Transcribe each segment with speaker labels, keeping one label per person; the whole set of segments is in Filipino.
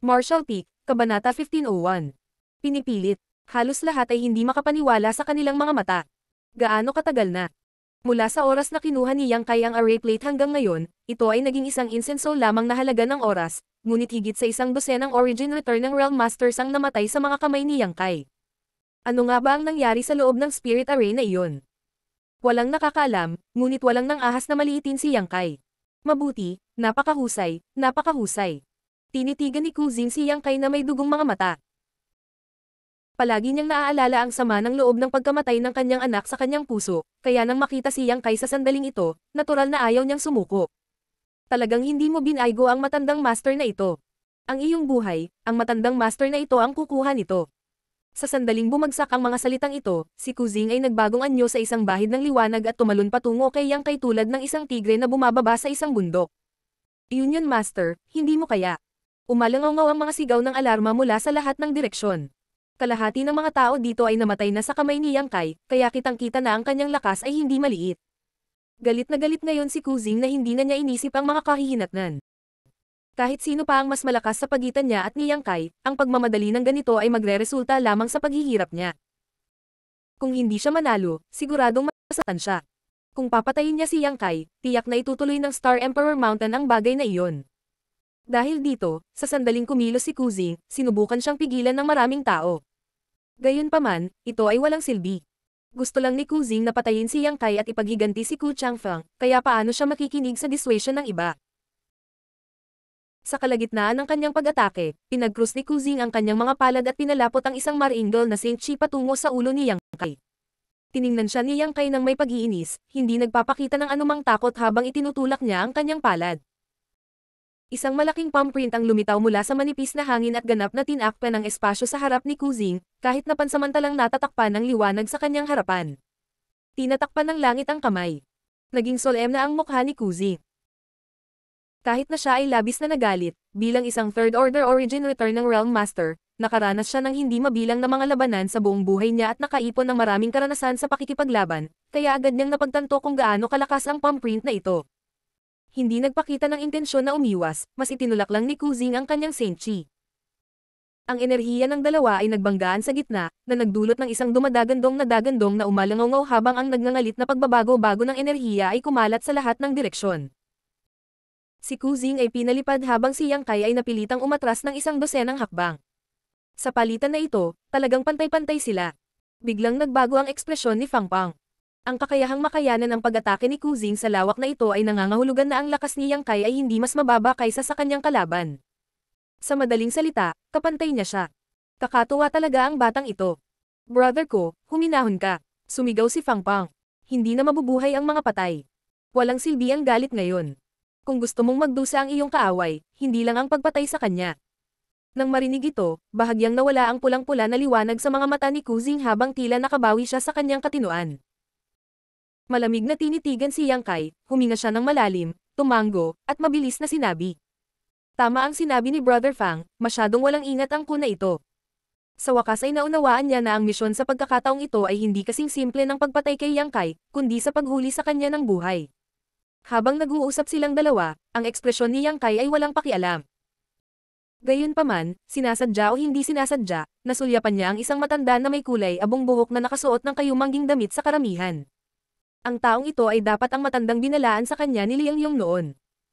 Speaker 1: Marshall Peak, Kabanata 1501. Pinipilit. Halos lahat ay hindi makapaniwala sa kanilang mga mata. Gaano katagal na? Mula sa oras na kinuha ni Yang Kai ang array plate hanggang ngayon, ito ay naging isang insenso lamang na halaga ng oras, ngunit higit sa isang dosenang origin return ng Realm Masters ang namatay sa mga kamay ni Yang Kai. Ano nga ba ang nangyari sa loob ng spirit array na iyon? Walang nakakaalam, ngunit walang nang ahas na maliitin si Yang Kai. Mabuti, napakahusay, napakahusay. Tinitigan ni Kuzing si Yang Kai na may dugong mga mata. Palagi niyang naaalala ang sama ng loob ng pagkamatay ng kanyang anak sa kanyang puso, kaya nang makita si Yang Kai sa sandaling ito, natural na ayaw niyang sumuko. Talagang hindi mo binaygo ang matandang master na ito. Ang iyong buhay, ang matandang master na ito ang kukuha nito. Sa sandaling bumagsak ang mga salitang ito, si Kuzing ay nagbagong anyo sa isang bahid ng liwanag at tumalon patungo kay Yang Kai tulad ng isang tigre na bumababa sa isang bundok. Union Master, hindi mo kaya. Umalangaw ang mga sigaw ng alarma mula sa lahat ng direksyon. Kalahati ng mga tao dito ay namatay na sa kamay ni Yang Kai, kaya kitang-kita na ang kanyang lakas ay hindi maliit. Galit na galit ngayon si Kuzing na hindi na niya inisip ang mga kahihinatnan. Kahit sino pa ang mas malakas sa pagitan niya at ni Yang Kai, ang pagmamadali ng ganito ay magreresulta lamang sa paghihirap niya. Kung hindi siya manalo, siguradong masasaktan siya. Kung papatayin niya si Yang Kai, tiyak na itutuloy ng Star Emperor Mountain ang bagay na iyon. Dahil dito, sa sandaling kumilos si Kuzing, sinubukan siyang pigilan ng maraming tao. Gayunpaman, ito ay walang silbi. Gusto lang ni Kuzing na patayin si Yang Kai at ipaghiganti si Ku Changfeng, kaya paano siya makikinig sa dissuasion ng iba? Sa kalagitnaan ng kanyang pag-atake, pinag-cross ni Kuzing ang kanyang mga palad at pinalapot ang isang maringgol na Saint Chi patungo sa ulo ni Yang Kai. Tiningnan siya ni Yang Kai nang may pag-iinis, hindi nagpapakita ng anumang takot habang itinutulak niya ang kanyang palad. Isang malaking palm print ang lumitaw mula sa manipis na hangin at ganap na tinakpan ng espasyo sa harap ni Kuzing, kahit na pansamantalang natatakpan ng liwanag sa kanyang harapan. Tinatakpan ng langit ang kamay. Naging solemn na ang mukha ni Kuzing. Kahit na siya ay labis na nagalit, bilang isang Third Order Origin Return ng Realm Master, nakaranas siya ng hindi mabilang na mga labanan sa buong buhay niya at nakaipon ng maraming karanasan sa pakikipaglaban, kaya agad niyang napagtanto kung gaano kalakas ang palm print na ito. Hindi nagpakita ng intensyon na umiwas, mas itinulak lang ni Kuzing ang kanyang Saint Chi. Ang enerhiya ng dalawa ay nagbanggaan sa gitna, na nagdulot ng isang dumadagandong na umalangaw habang ang nagngangalit na pagbabago-bago ng enerhiya ay kumalat sa lahat ng direksyon. Si Kuzing ay pinalipad habang si Yang Kai ay napilitang umatras ng isang dosenang hakbang. Sa palitan na ito, talagang pantay-pantay sila. Biglang nagbago ang ekspresyon ni Fang Pang. Ang kakayahang makayanan ng pag-atake ni Kuzing sa lawak na ito ay nangangahulugan na ang lakas ni Yang Kai ay hindi mas mababa kaysa sa kanyang kalaban. Sa madaling salita, kapantay niya siya. Kakatuwa talaga ang batang ito. Brother ko, huminahon ka. Sumigaw si Fang Pang. Hindi na mabubuhay ang mga patay. Walang silbi ang galit ngayon. Kung gusto mong magdusa ang iyong kaaway, hindi lang ang pagpatay sa kanya. Nang marinig ito, bahagyang nawala ang pulang-pula na liwanag sa mga mata ni Kuzing habang tila nakabawi siya sa kanyang katinoan. Malamig na tinitigan si Yang Kai, huminga siya ng malalim, tumango, at mabilis na sinabi. Tama ang sinabi ni Brother Fang, masyadong walang ingat ang kuna ito. Sa wakas ay naunawaan niya na ang misyon sa pagkakataong ito ay hindi kasing simple ng pagpatay kay Yang Kai, kundi sa paghuli sa kanya ng buhay. Habang nag-uusap silang dalawa, ang ekspresyon ni Yang Kai ay walang pakialam. Gayunpaman, sinasadya o hindi sinasadya, nasulyapan niya ang isang matanda na may kulay abong buhok na nakasuot ng kayumangging damit sa karamihan. Ang taong ito ay dapat ang matandang binalaan sa kanya ni Liang Yong noon.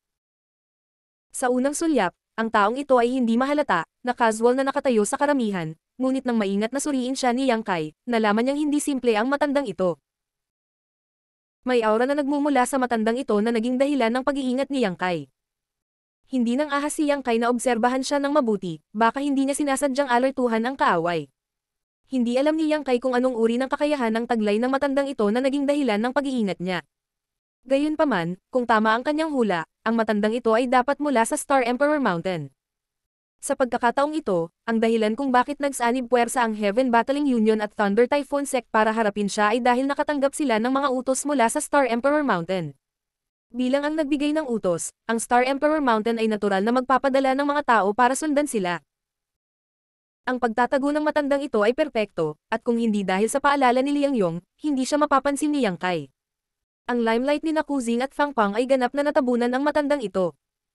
Speaker 1: Sa unang sulyap, ang taong ito ay hindi mahalata, na casual na nakatayo sa karamihan, ngunit nang maingat na suriin siya ni Yang Kai, nalaman niyang hindi simple ang matandang ito. May aura na nagmumula sa matandang ito na naging dahilan ng pag-iingat ni Yang Kai. Hindi nang ahas si Yang Kai na obserbahan siya ng mabuti, baka hindi niya sinasadyang alertuhan ang kaaway. Hindi alam ni Yang Kai kung anong uri ng kakayahan ng taglay ng matandang ito na naging dahilan ng pag-iingat niya. Gayunpaman, kung tama ang kanyang hula, ang matandang ito ay dapat mula sa Star Emperor Mountain. Sa pagkakataong ito, ang dahilan kung bakit nagsanib puwersa ang Heaven Battling Union at Thunder Typhoon Sect para harapin siya ay dahil nakatanggap sila ng mga utos mula sa Star Emperor Mountain. Bilang ang nagbigay ng utos, ang Star Emperor Mountain ay natural na magpapadala ng mga tao para sundan sila. Ang pagtatago ng matandang ito ay perpekto, at kung hindi dahil sa paalala ni Liang Yong, hindi siya mapapansin ni Yang Kai. Ang limelight ni Kuzing at Fang Pang ay ganap na natabunan ang matandang ito.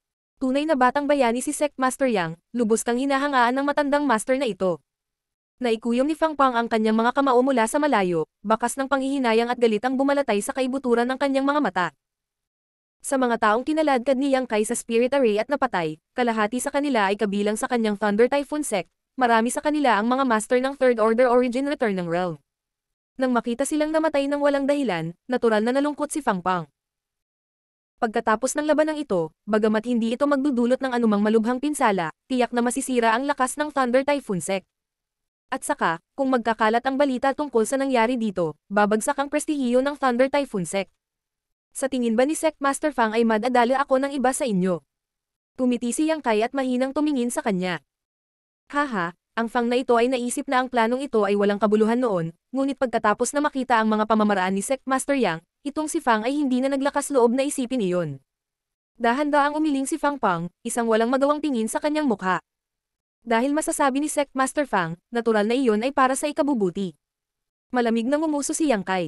Speaker 1: Tunay na batang bayani si Sect Master Yang, lubos kang hinahangaan ng matandang master na ito. Naikuyom ni Fang Pang ang kanyang mga kamao mula sa malayo, bakas ng panghihinayang at galit ang bumalatay sa kaibuturan ng kanyang mga mata. Sa mga taong kinaladkad ni Yang Kai sa Spirit Array at napatay, kalahati sa kanila ay kabilang sa kanyang Thunder Typhoon Sect, marami sa kanila ang mga master ng Third Order Origin Return ng Realm. Nang makita silang namatay ng walang dahilan, natural na nalungkot si Fang Pang. Pagkatapos ng labanang ito, bagamat hindi ito magdudulot ng anumang malubhang pinsala, tiyak na masisira ang lakas ng Thunder Typhoon Sect. At saka, kung magkakalat ang balita tungkol sa nangyari dito, babagsak ang prestihiyo ng Thunder Typhoon Sect. Sa tingin ba ni Sect Master Fang ay madadala ako ng iba sa inyo? Tumiti si Yang Kai at mahinang tumingin sa kanya. Haha, ang Fang na ito ay naisip na ang planong ito ay walang kabuluhan noon, ngunit pagkatapos na makita ang mga pamamaraan ni Sect Master Yang, itong si Fang ay hindi na naglakas loob na isipin iyon. Dahan-daang umiling si Fang Pang, isang walang magawang tingin sa kanyang mukha. Dahil masasabi ni Sect Master Fang, natural na iyon ay para sa ikabubuti. Malamig na ngumuso si Yang Kai.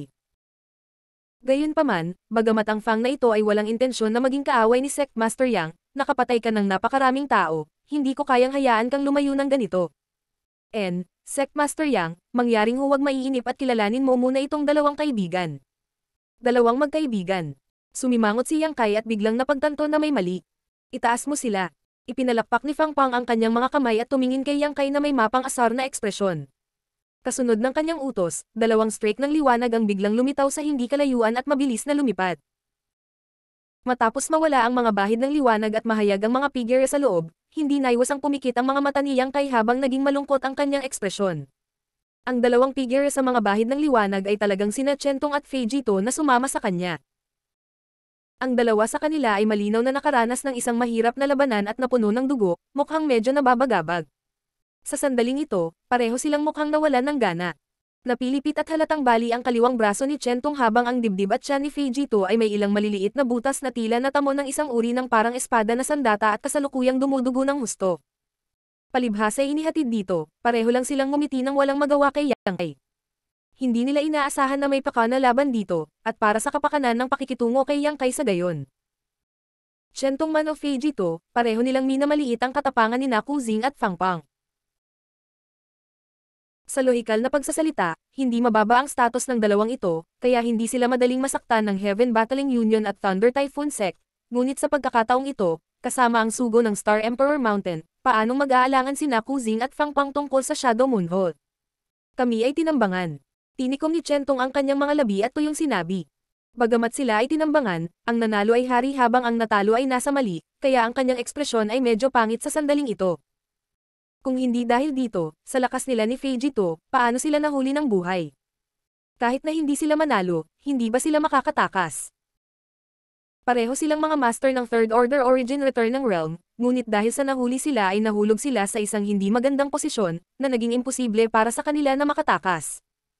Speaker 1: Gayunpaman, bagamat ang Fang na ito ay walang intensyon na maging kaaway ni Sect Master Yang, nakapatay ka ng napakaraming tao, hindi ko kayang hayaan kang lumayo ng ganito. Sect Master Yang, mangyaring huwag maiinip at kilalanin mo muna itong dalawang kaibigan. Dalawang magkaibigan. Sumimangot si Yang Kai at biglang napagtanto na may mali. Itaas mo sila. Ipinalakpak ni Fang Pang ang kanyang mga kamay at tumingin kay Yang Kai na may mapang asar na ekspresyon. Kasunod ng kanyang utos, dalawang streak ng liwanag ang biglang lumitaw sa hindi kalayuan at mabilis na lumipad. Matapos mawala ang mga bahid ng liwanag at mahayag ang mga figure sa loob, hindi naiwasang pumikit ang mga mata ni Yang Kai habang naging malungkot ang kanyang ekspresyon. Ang dalawang figure sa mga bahid ng liwanag ay talagang sina Chentong at Fei Jito na sumama sa kanya. Ang dalawa sa kanila ay malinaw na nakaranas ng isang mahirap na labanan at napuno ng dugo, mukhang medyo nababagabag. Sa sandaling ito, pareho silang mukhang nawalan ng gana. Napilipit at halatang bali ang kaliwang braso ni Chentong habang ang dibdib at tiyan ni Fei Jito ay may ilang maliliit na butas na tila natamo ng isang uri ng parang espada na sandata at kasalukuyang dumudugo ng husto. Palibhasa ay inihatid dito, pareho lang silang ngumiti ng walang magawa kay Yang Kai. Hindi nila inaasahan na may pakana laban dito, at para sa kapakanan ng pakikitungo kay Yang Kai sa gayon. Chentong man o Fei Jito, pareho nilang minamaliit ang katapangan ni Naku Zing at Fang Pang. Sa lohikal na pagsasalita, hindi mababa ang status ng dalawang ito, kaya hindi sila madaling masaktan ng Heaven Battling Union at Thunder Typhoon Sect, ngunit sa pagkakataong ito, kasama ang sugo ng Star Emperor Mountain, paanong mag-aalangan si Naku Zing at Fang Pang tungkol sa Shadow Moon Hall? Kami ay tinambangan. Tinikom ni Chentong ang kanyang mga labi at tuyong sinabi. Bagamat sila ay tinambangan, ang nanalo ay hari habang ang natalo ay nasa mali, kaya ang kanyang ekspresyon ay medyo pangit sa sandaling ito. Kung hindi dahil dito, sa lakas nila ni Fei Jito, paano sila nahuli ng buhay? Kahit na hindi sila manalo, hindi ba sila makakatakas? Pareho silang mga master ng Third Order Origin Return ng Realm, ngunit dahil sa nahuli sila ay nahulog sila sa isang hindi magandang posisyon, na naging imposible para sa kanila na makatakas.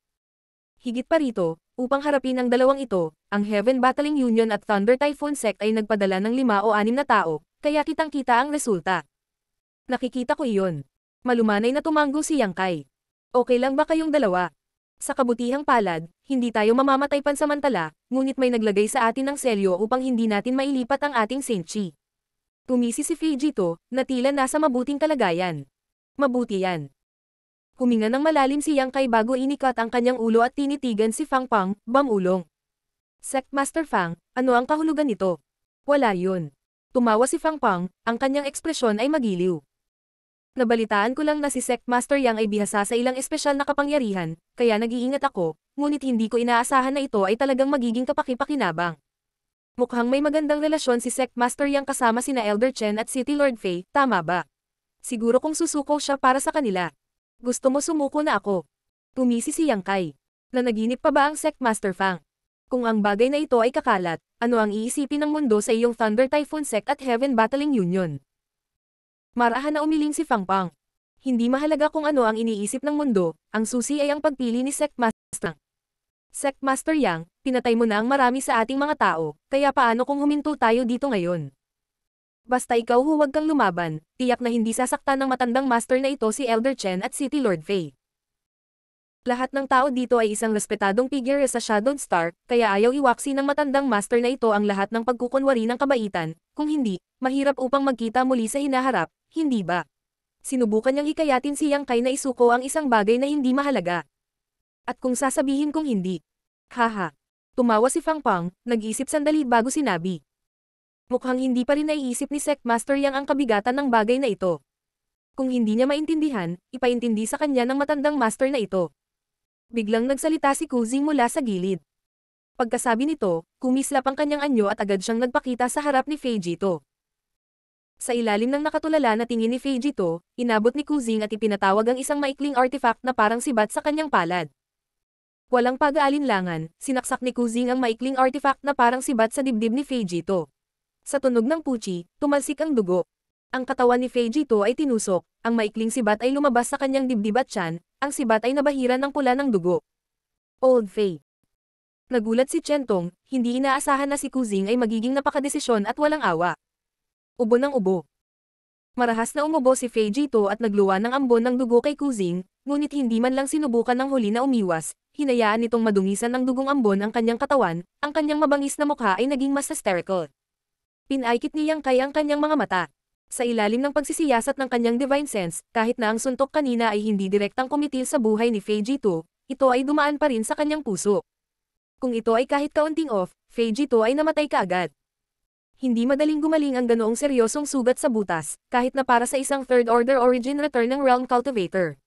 Speaker 1: Higit pa rito, upang harapin ang dalawang ito, ang Heaven Battling Union at Thunder Typhoon Sect ay nagpadala ng 5 o 6 na tao, kaya kitang-kita ang resulta. Nakikita ko iyon. Malumanay na tumanggo si Yang Kai. Okay lang ba kayong dalawa? Sa kabutihang palad, hindi tayo mamamatay pansamantala, ngunit may naglagay sa atin ng selyo upang hindi natin mailipat ang ating Saint Chi. Tumisi si Fei Jito, na tila nasa mabuting kalagayan. Mabuti yan. Huminga ng malalim si Yang Kai bago inikat ang kanyang ulo at tinitigan si Fang Pang, bamulong. Sect Master Fang, ano ang kahulugan nito? Wala yun. Tumawa si Fang Pang, ang kanyang ekspresyon ay magiliw. Nabalitaan ko lang na si Sect Master Yang ay bihasa sa ilang espesyal na kapangyarihan, kaya nag-iingat ako, ngunit hindi ko inaasahan na ito ay talagang magiging kapaki-pakinabang. Mukhang may magandang relasyon si Sect Master Yang kasama sina Elder Chen at City Lord Fei, tama ba? Siguro kung susuko siya para sa kanila. Gusto mo sumuko na ako? Tumisi si Yang Kai. Nanaginip pa ba ang Sect Master Fang? Kung ang bagay na ito ay kakalat, ano ang iisipin ng mundo sa iyong Thunder Typhoon Sect at Heaven Battling Union? Marahan na umiling si Fang Pang. Hindi mahalaga kung ano ang iniisip ng mundo, ang susi ay ang pagpili ni Sect Master. Sect Master Yang, pinatay mo na ang marami sa ating mga tao, kaya paano kung huminto tayo dito ngayon? Basta ikaw huwag kang lumaban, tiyak na hindi sasaktan ng matandang master na ito si Elder Chen at City Lord Fei. Lahat ng tao dito ay isang respetadong figure sa Shadow Star, kaya ayaw iwaksi ng matandang master na ito ang lahat ng pagkukunwari ng kabaitan, kung hindi, mahirap upang magkita muli sa hinaharap, hindi ba? Sinubukan niyang hikayatin si Yang Kai na isuko ang isang bagay na hindi mahalaga. At kung sasabihin kong hindi? Haha. Tumawa si Fang Pang, nag-isip sandali bago sinabi. Mukhang hindi pa rin naiisip ni Sect Master Yang ang kabigatan ng bagay na ito. Kung hindi niya maintindihan, ipaintindi sa kanya ng matandang master na ito. Biglang nagsalita si Kuzing mula sa gilid. Pagkasabi nito, kumislap ang kanyang anyo at agad siyang nagpakita sa harap ni Feijito. Sa ilalim ng nakatulala na tingin ni Feijito, inabot ni Kuzing at ipinatawag ang isang maikling artifact na parang sibat sa kanyang palad. Walang pag-aalinlangan, sinaksak ni Kuzing ang maikling artifact na parang sibat sa dibdib ni Feijito. Sa tunog ng puchi, tumalsik ang dugo. Ang katawan ni Feijito ay tinusok, ang maikling sibat ay lumabas sa kanyang dibdib at tiyan, ang sibat ay nabahiran ng pula ng dugo. Old Fei. Nagulat si Chentong, hindi inaasahan na si Kuzing ay magiging napakadesisyon at walang awa. Ubo ng ubo. Marahas na umubo si Feijito at nagluwa ng ambon ng dugo kay Kuzing, ngunit hindi man lang sinubukan ng huli na umiwas, hinayaan nitong madungisan ng dugong ambon ang kanyang katawan, ang kanyang mabangis na mukha ay naging mas hysterical. Pinaikit ni Yang Kai ang kanyang mga mata. Sa ilalim ng pagsisiyasat ng kanyang divine sense, kahit na ang suntok kanina ay hindi direktang kumitil sa buhay ni Feijito, ito ay dumaan pa rin sa kanyang puso. Kung ito ay kahit kaunting off, Feijito ay namatay kaagad. Hindi madaling gumaling ang ganoong seryosong sugat sa butas, kahit na para sa isang third-order origin return ng Realm Cultivator.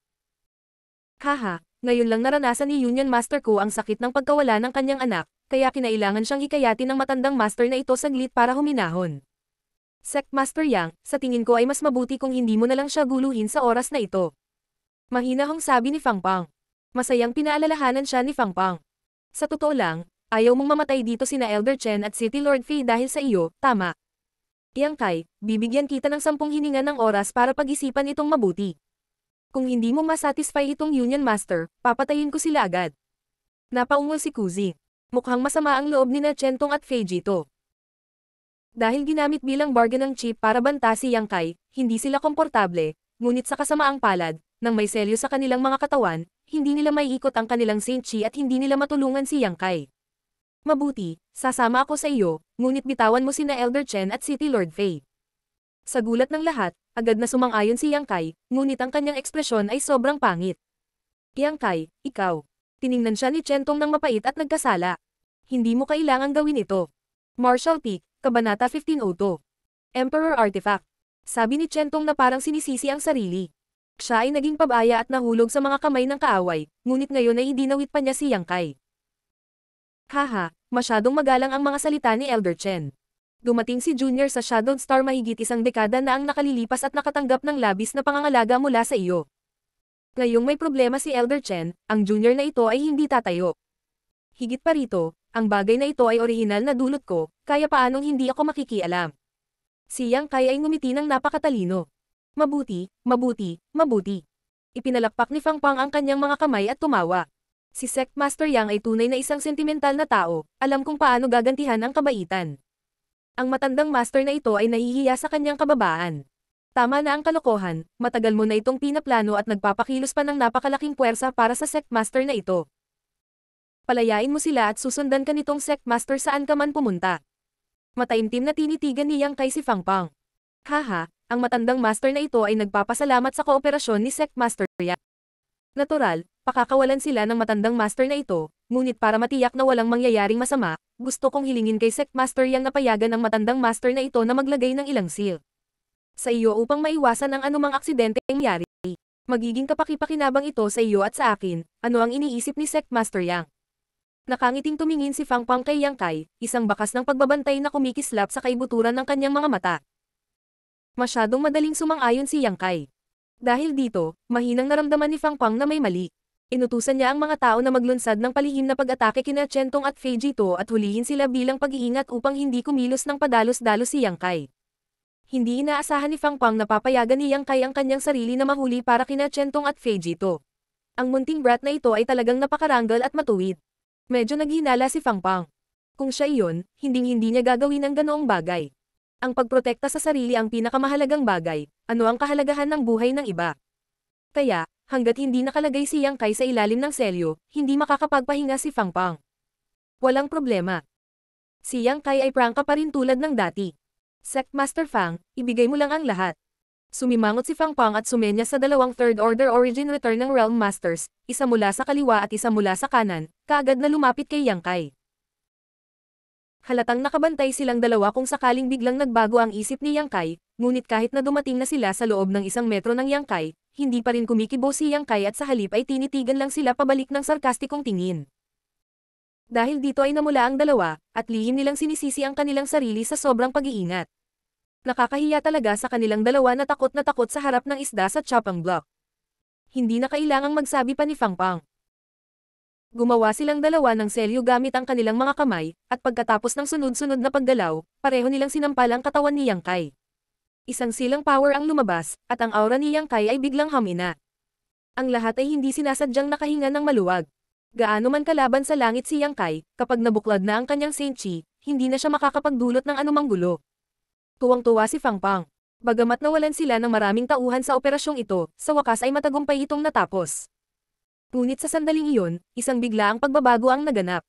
Speaker 1: Haha, ngayon lang naranasan ni Union Master Ko ang sakit ng pagkawala ng kanyang anak, kaya kinailangan siyang hikayatin ng matandang master na ito saglit para huminahon. Sect Master Yang, sa tingin ko ay mas mabuti kung hindi mo na lang siya guluhin sa oras na ito. Mahinahong sabi ni Fang Pang. Masayang pinaalalahanan siya ni Fang Pang. Sa totoo lang, ayaw mong mamatay dito sina Elder Chen at City Lord Fei dahil sa iyo, tama. Yang Kai, bibigyan kita ng 10 hininga ng oras para pag-isipan itong mabuti. Kung hindi mo masatisfy itong Union Master, papatayin ko sila agad. Napaungol si Kuzi. Mukhang masama ang loob ni na Chentong at Feijito. Dahil ginamit bilang bargain ng chip para banta si Yang Kai, hindi sila komportable, ngunit sa kasamaang palad, nang may selyo sa kanilang mga katawan, hindi nila maiikot ang kanilang Saint Chi at hindi nila matulungan si Yang Kai. Mabuti, sasama ako sa iyo, ngunit bitawan mo sina Elder Chen at City Lord Fei. Sa gulat ng lahat, agad na sumang-ayon si Yang Kai, ngunit ang kanyang ekspresyon ay sobrang pangit. Yang Kai, ikaw. Tiningnan siya ni Chentong ng mapait at nagkasala. Hindi mo kailangang gawin ito. Martial Peak, Kabanata 1502. Emperor Artifact. Sabi ni Chentong na parang sinisisi ang sarili. Siya ay naging pabaya at nahulog sa mga kamay ng kaaway, ngunit ngayon ay idinawit pa niya si Yang Kai. Haha, masyadong magalang ang mga salita ni Elder Chen. Dumating si Junior sa Shadow Star mahigit isang dekada na ang nakalilipas at nakatanggap ng labis na pangangalaga mula sa iyo. Ngayong may problema si Elder Chen, ang Junior na ito ay hindi tatayo. Higit pa rito, ang bagay na ito ay orihinal na dulot ko, kaya paanong hindi ako makikialam. Si Yang Kai ay ngumiti ng napakatalino. Mabuti, mabuti, mabuti. Ipinalakpak ni Fang Pang ang kanyang mga kamay at tumawa. Si Sect Master Yang ay tunay na isang sentimental na tao, alam kung paano gagantihan ang kabaitan. Ang matandang master na ito ay nahihiya sa kanyang kababaan. Tama na ang kalokohan, matagal mo na itong pinaplano at nagpapakilos pa ng napakalaking puwersa para sa Sect Master na ito. Palayain mo sila at susundan ka nitong Sect Master saan ka man pumunta. Mataimtim na tinitigan ni Yang Kai si Fang Pang. Haha, ang matandang master na ito ay nagpapasalamat sa kooperasyon ni Sect Master Yang. Natural, pakakawalan sila ng matandang master na ito, ngunit para matiyak na walang mangyayaring masama, gusto kong hilingin kay Sect Master Yang na payagan ang matandang master na ito na maglagay ng ilang seal sa iyo upang maiwasan ang anumang aksidente ang mangyari. Magiging kapaki-pakinabang ito sa iyo at sa akin, ano ang iniisip ni Sect Master Yang. Nakangiting tumingin si Fang Pang kay Yang Kai, isang bakas ng pagbabantay na kumikislap sa kaibuturan ng kanyang mga mata. Masyadong madaling sumang-ayon si Yang Kai. Dahil dito, mahinang naramdaman ni Fang Pang na may mali. Inutusan niya ang mga tao na maglunsad ng palihim na pag-atake kina Chentong at Feijito at hulihin sila bilang pag-iingat upang hindi kumilos ng padalos-dalos si Yang Kai. Hindi inaasahan ni Fang Pang na papayagan ni Yang Kai ang kanyang sarili na mahuli para kina Chentong at Feijito. Ang munting brat na ito ay talagang napakaranggal at matuwid. Medyo naghinala si Fang Pang. Kung siya iyon, hinding-hindi niya gagawin ang ganoong bagay. Ang pagprotekta sa sarili ang pinakamahalagang bagay, ano ang kahalagahan ng buhay ng iba. Kaya, Hanggat hindi nakalagay si Yang Kai sa ilalim ng selyo, hindi makakapagpahinga si Fang Pang. Walang problema. Si Yang Kai ay prangka pa rin tulad ng dati. Sect Master Fang, ibigay mo lang ang lahat. Sumimangot si Fang Pang at sumenya sa dalawang Third Order Origin Return ng Realm Masters, isa mula sa kaliwa at isa mula sa kanan, kaagad na lumapit kay Yang Kai. Halatang nakabantay silang dalawa kung sakaling biglang nagbago ang isip ni Yang Kai, ngunit kahit na dumating na sila sa loob ng 1 metro ng Yang Kai, hindi pa rin kumikibo si Yang Kai at sa halip ay tinitigan lang sila pabalik ng sarkastikong tingin. Dahil dito ay namula ang dalawa, at lihim nilang sinisisi ang kanilang sarili sa sobrang pag-iingat. Nakakahiya talaga sa kanilang dalawa na takot sa harap ng isda sa chopping block. Hindi na kailangang magsabi pa ni Fang Pang. Gumawa silang dalawa ng selyo gamit ang kanilang mga kamay, at pagkatapos ng sunod-sunod na paggalaw, pareho nilang sinampal ang katawan ni Yang Kai. Isang silang power ang lumabas, at ang aura ni Yang Kai ay biglang humina. Ang lahat ay hindi sinasadyang nakahinga ng maluwag. Gaano man kalaban sa langit si Yang Kai, kapag nabuklad na ang kanyang Saint Chi, hindi na siya makakapagdulot ng anumang gulo. Tuwang-tuwa si Fang Pang. Bagamat nawalan sila ng maraming tauhan sa operasyong ito, sa wakas ay matagumpay itong natapos. Ngunit sa sandaling iyon, isang biglaang pagbabago ang naganap.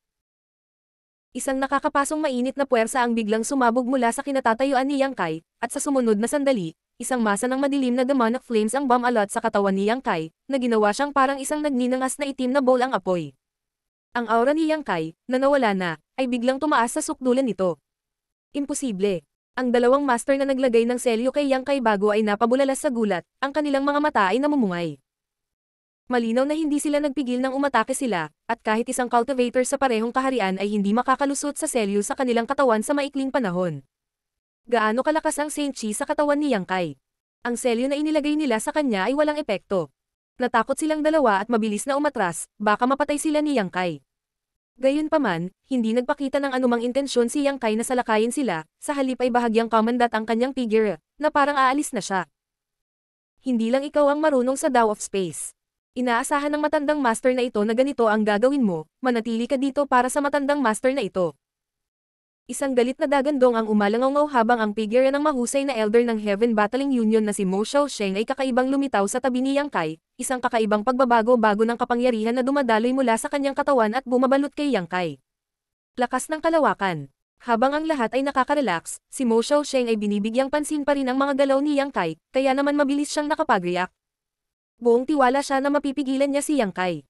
Speaker 1: Isang nakakapasong mainit na puwersa ang biglang sumabog mula sa kinatatayuan ni Yang Kai, at sa sumunod na sandali, isang masa ng madilim na demonic flames ang bumalot sa katawan ni Yang Kai, na ginawa siyang parang isang nagninangas na itim na bowl ang apoy. Ang aura ni Yang Kai, na nawala na, ay biglang tumaas sa sukdulan nito. Imposible. Ang dalawang master na naglagay ng selyo kay Yang Kai bago ay napabulalas sa gulat, ang kanilang mga mata ay namumungay. Malinaw na hindi sila nagpigil nang umatake sila, at kahit isang cultivator sa parehong kaharian ay hindi makakalusot sa selyo sa kanilang katawan sa maikling panahon. Gaano kalakas ang Saint Chi sa katawan ni Yang Kai? Ang selyo na inilagay nila sa kanya ay walang epekto. Natakot silang dalawa at mabilis na umatras, baka mapatay sila ni Yang Kai. Gayunpaman, hindi nagpakita ng anumang intensyon si Yang Kai na salakayin sila, sa halip ay bahagyang kamandat ang kanyang figure, na parang aalis na siya. Hindi lang ikaw ang marunong sa Tao of Space. Inaasahan ng matandang master na ito na ganito ang gagawin mo, manatili ka dito para sa matandang master na ito. Isang galit na dagandong ang umalangaw habang ang figure ng mahusay na elder ng Heaven Battling Union na si Mo Xiaosheng ay kakaibang lumitaw sa tabi ni Yang Kai, isang kakaibang pagbabago-bago ng kapangyarihan na dumadaloy mula sa kanyang katawan at bumabalot kay Yang Kai. Lakas ng kalawakan. Habang ang lahat ay nakaka-relax, si Mo Xiaosheng ay binibigyang pansin pa rin ang mga galaw ni Yang Kai, kaya naman mabilis siyang nakapag-react. Buong tiwala siya na mapipigilan niya si Yang Kai.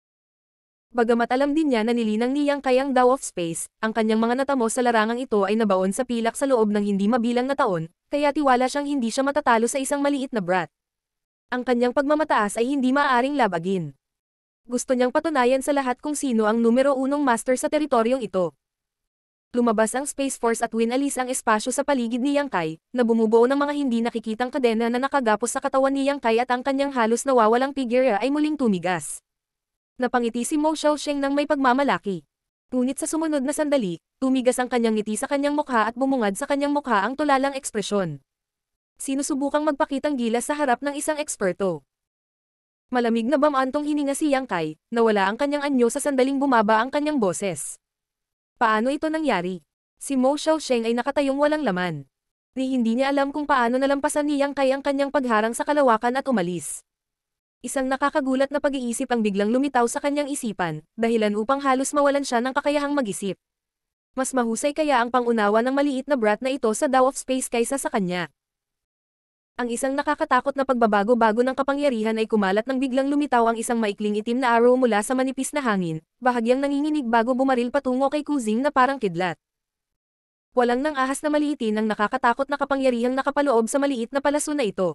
Speaker 1: Bagamat alam din niya na nilinang ni Yang Kai ang Tao of Space, ang kanyang mga natamo sa larangang ito ay nabaon sa pilak sa loob ng hindi mabilang na taon, kaya tiwala siyang hindi siya matatalo sa isang maliit na brat. Ang kanyang pagmamataas ay hindi maaaring labagin. Gusto niyang patunayan sa lahat kung sino ang numero 1 master sa teritoryong ito. Lumabas ang Space Force at winalis ang espasyo sa paligid ni Yang Kai, na bumubuo ng mga hindi nakikitang kadena na nakagapos sa katawan ni Yang Kai at ang kanyang halos nawawalang figure ay muling tumigas. Napangiti si Mo Xiaosheng ng may pagmamalaki. Ngunit sa sumunod na sandali, tumigas ang kanyang ngiti sa kanyang mukha at bumungad sa kanyang mukha ang tulalang ekspresyon. Sinusubukang magpakitang gilas sa harap ng isang eksperto. Malamig na bamantong hininga si Yang Kai, nawala ang kanyang anyo sa sandaling bumaba ang kanyang boses. Paano ito nangyari? Si Mo Xiaosheng ay nakatayong walang laman. Hindi niya alam kung paano nalampasan ni Yang Kai ang kanyang pagharang sa kalawakan at umalis. Isang nakakagulat na pag-iisip ang biglang lumitaw sa kanyang isipan, dahilan upang halos mawalan siya ng kakayahang mag-isip. Mas mahusay kaya ang pangunawa ng maliit na brat na ito sa Tao of Space kaysa sa kanya. Ang isang nakakatakot na pagbabago-bago ng kapangyarihan ay kumalat nang biglang lumitaw ang isang maikling itim na arrow mula sa manipis na hangin, bahagyang nanginginig bago bumaril patungo kay Kuzing na parang kidlat. Walang nang ahas na maliitin ang nakakatakot na kapangyarihang nakapaloob sa maliit na palaso na ito.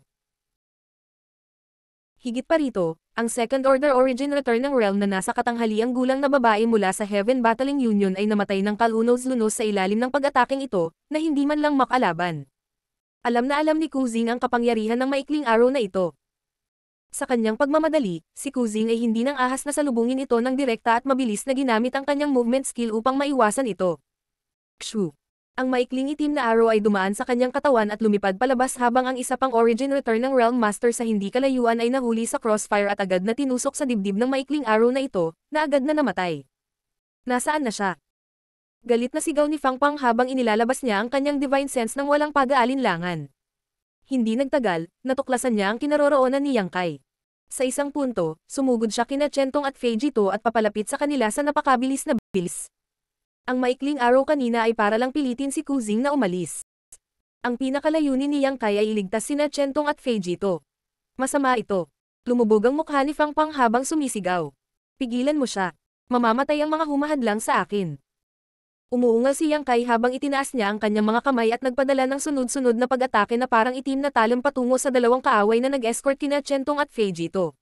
Speaker 1: Higit pa rito, ang Second Order Origin Return ng Realm na nasa katanghaliang gulang na babae mula sa Heaven Battling Union ay namatay ng kalunos-lunos sa ilalim ng pag-ataking ito, na hindi man lang makalaban. Alam na alam ni Kuzing ang kapangyarihan ng maikling arrow na ito. Sa kanyang pagmamadali, si Kuzing ay hindi nang ahas na salubungin ito ng direkta at mabilis na ginamit ang kanyang movement skill upang maiwasan ito. Kshu! Ang maikling itim na arrow ay dumaan sa kanyang katawan at lumipad palabas habang ang isa pang Origin Return ng Realm Master sa hindi kalayuan ay nahuli sa crossfire at agad na tinusok sa dibdib ng maikling arrow na ito, na agad na namatay. Nasaan na siya? Galit na sigaw ni Fang Pang habang inilalabas niya ang kanyang divine sense ng walang pag-aalinlangan. Hindi nagtagal, natuklasan niya ang kinaroroonan ni Yang Kai. Sa isang punto, sumugod siya kina Chentong at Feijito at papalapit sa kanila sa napakabilis na bilis. Ang maikling araw kanina ay para lang pilitin si Kuzing na umalis. Ang pinakalayunin ni Yang Kai ay iligtas sina Chentong at Feijito. Masama ito. Lumubog ang mukha ni Fang Pang habang sumisigaw. Pigilan mo siya. Mamamatay ang mga humahadlang sa akin. Umuungal si Yang Kai habang itinaas niya ang kanyang mga kamay at nagpadala ng sunod-sunod na pag-atake na parang itim na talon patungo sa dalawang kaaway na nag-escort kina Chentong at Feijito.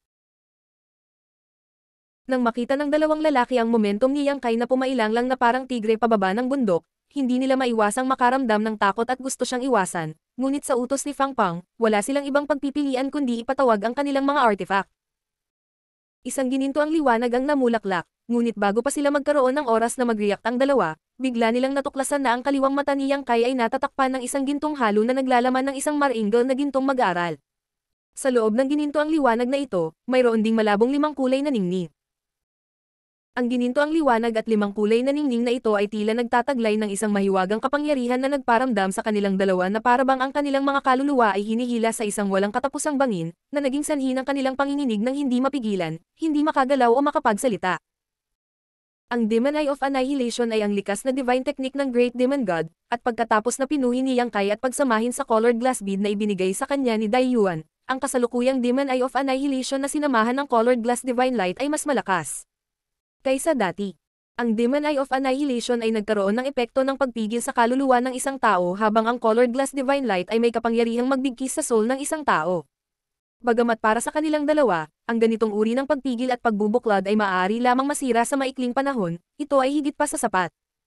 Speaker 1: Nang makita ng dalawang lalaki ang momentum ni Yang Kai na pumailang lang na parang tigre pababa ng bundok, hindi nila maiwasang makaramdam ng takot at gusto siyang iwasan, ngunit sa utos ni Fang Pang, wala silang ibang pagpipilian kundi ipatawag ang kanilang mga artifact. Isang gininto ang liwanag ang namulaklak, ngunit bago pa sila magkaroon ng oras na mag-react ang dalawa, bigla nilang natuklasan na ang kaliwang mata ni Yang Kai ay natatakpan ng isang gintong halo na naglalaman ng isang maringal na gintong mag-aaral. Sa loob ng gininto ang liwanag na ito, mayroon ding malabong 5 kulay na ningning. Ang gininto ang liwanag at 5 kulay na ningning na ito ay tila nagtataglay ng isang mahiwagang kapangyarihan na nagparamdam sa kanilang dalawa na parabang ang kanilang mga kaluluwa ay hinihila sa isang walang katapusang bangin, na naging sanhi ng kanilang panginginig ng hindi mapigilan, hindi makagalaw o makapagsalita. Ang Demon Eye of Annihilation ay ang likas na divine technique ng Great Demon God, at pagkatapos na pinuhin ni Yang Kai at pagsamahin sa colored glass bead na ibinigay sa kanya ni Dai Yuan, ang kasalukuyang Demon Eye of Annihilation na sinamahan ng colored glass divine light ay mas malakas kaysa dati. Ang Demon Eye of Annihilation ay nagkaroon ng epekto ng pagpigil sa kaluluwa ng isang tao habang ang colored glass divine light ay may kapangyarihang magbigkis sa soul ng isang tao. Bagamat para sa kanilang dalawa, ang ganitong uri ng pagpigil at pagbubuklad ay maaari lamang masira sa maikling panahon, ito ay higit pa sa sapat.